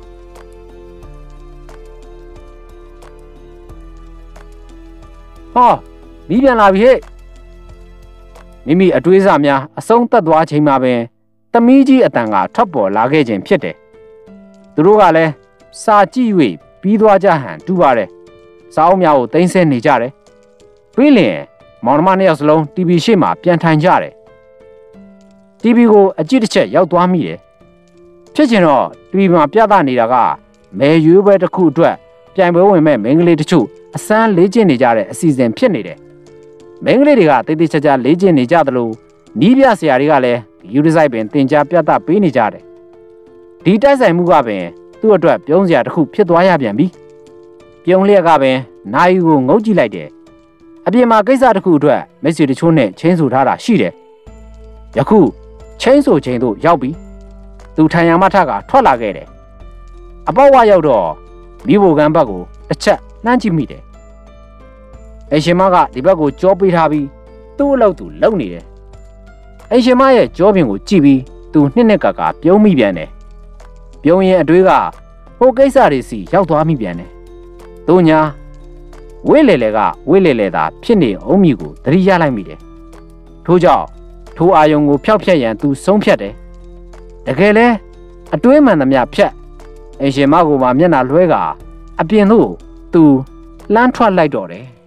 S1: ဟောမိပြန်လာပြီဟဲ့မိမိအတွေးစများအဆုံးသက်သွားချိန်မှာပင်သမီးကြီးအတန်ကထွက်ပေါ်လာခဲ့ခြင်းဖြစ်တယ်သူတို့ကလည်းစာကြည့်၍ပြီးသွားကြဟန်တူပါတယ်စာအုပ်များကိုသိမ်းဆည်းနေကြတယ်ပြီးလျင်မောင်နှမနှစ်ယောက်စလုံး TV ရှေ့မှာပြန်ထိုင်ကြတယ် TV ကိုအကြည့်တစ်ချက်ရောက်သွားမိတယ်ဖြစ်ချင်တော့ TV မှာပြသနေတာကမဲရွေးပွဲတစ်ခုအတွက်ပြိုင်ပွဲဝင်မဲ့မိန်းကလေးတချို့အစမ်းလေ့ကျင့်နေကြတဲ့အစီအစဉ်ဖြစ်နေတယ်မိန်းကလေးတွေကတိတ်တိတ်ချာချာလေ့ကျင့်နေကြသလိုနီးပြဆရာတွေကလည်းယူဒီဇိုက်ပင်သင်ကြားပြသပေးနေကြတယ်ဒီတိုက်ဆိုင်မှုကပင်သူ့အတွက်ပြုံးစရာတစ်ခုဖြစ်သွားရပြန်ပြီပြုံးလျက်ကပင်နိုင်ကိုငုတ်ကြည့်လိုက်တယ်အပြင်မှာကိစ္စတစ်ခုအတွက်မိတ်ဆွေတချို့နဲ့ချင်းဆိုထားတာရှိတယ်ယခုချင်းဆိုချင်းတို့ရောက်ပြီသူထိုင်ရမထကထွက်လာခဲ့တယ်အပေါက်ဝရောက်တော့မိဘကံဘက်ကိုတစ်ချက်လှမ်းကြည့်မိတယ်အရှင်မကဒီဘက်ကိုကြောပေးထားပြီးသူ့အလုပ်သူလုပ်နေတယ်အရှင်မရဲ့ကြောပြင်ကိုကြည့်ပြီးသူနှစ်ကပြုံးမိပြန်တယ်ပြုံးရင်အတွေးကဟိုကိစ္စတွေစီရောက်သွားမိပြန်တယ်တို့ညာဝေးလေလေကဝေးလေလေသာဖြစ်နေအောင်မိကိုသတိရလိုက်မိတယ်ထို့ကြောင့်ထိုအာယုံကိုဖျောက်ဖျက်ရန်သူဆုံးဖြတ်တယ်တကယ်လဲအတွေးမှန်သမျှဖြတ်အရှင်မကိုမှမျက်နှာလွှဲကအပြင်သို့သူလှမ်းထွက်လိုက်တော့တယ်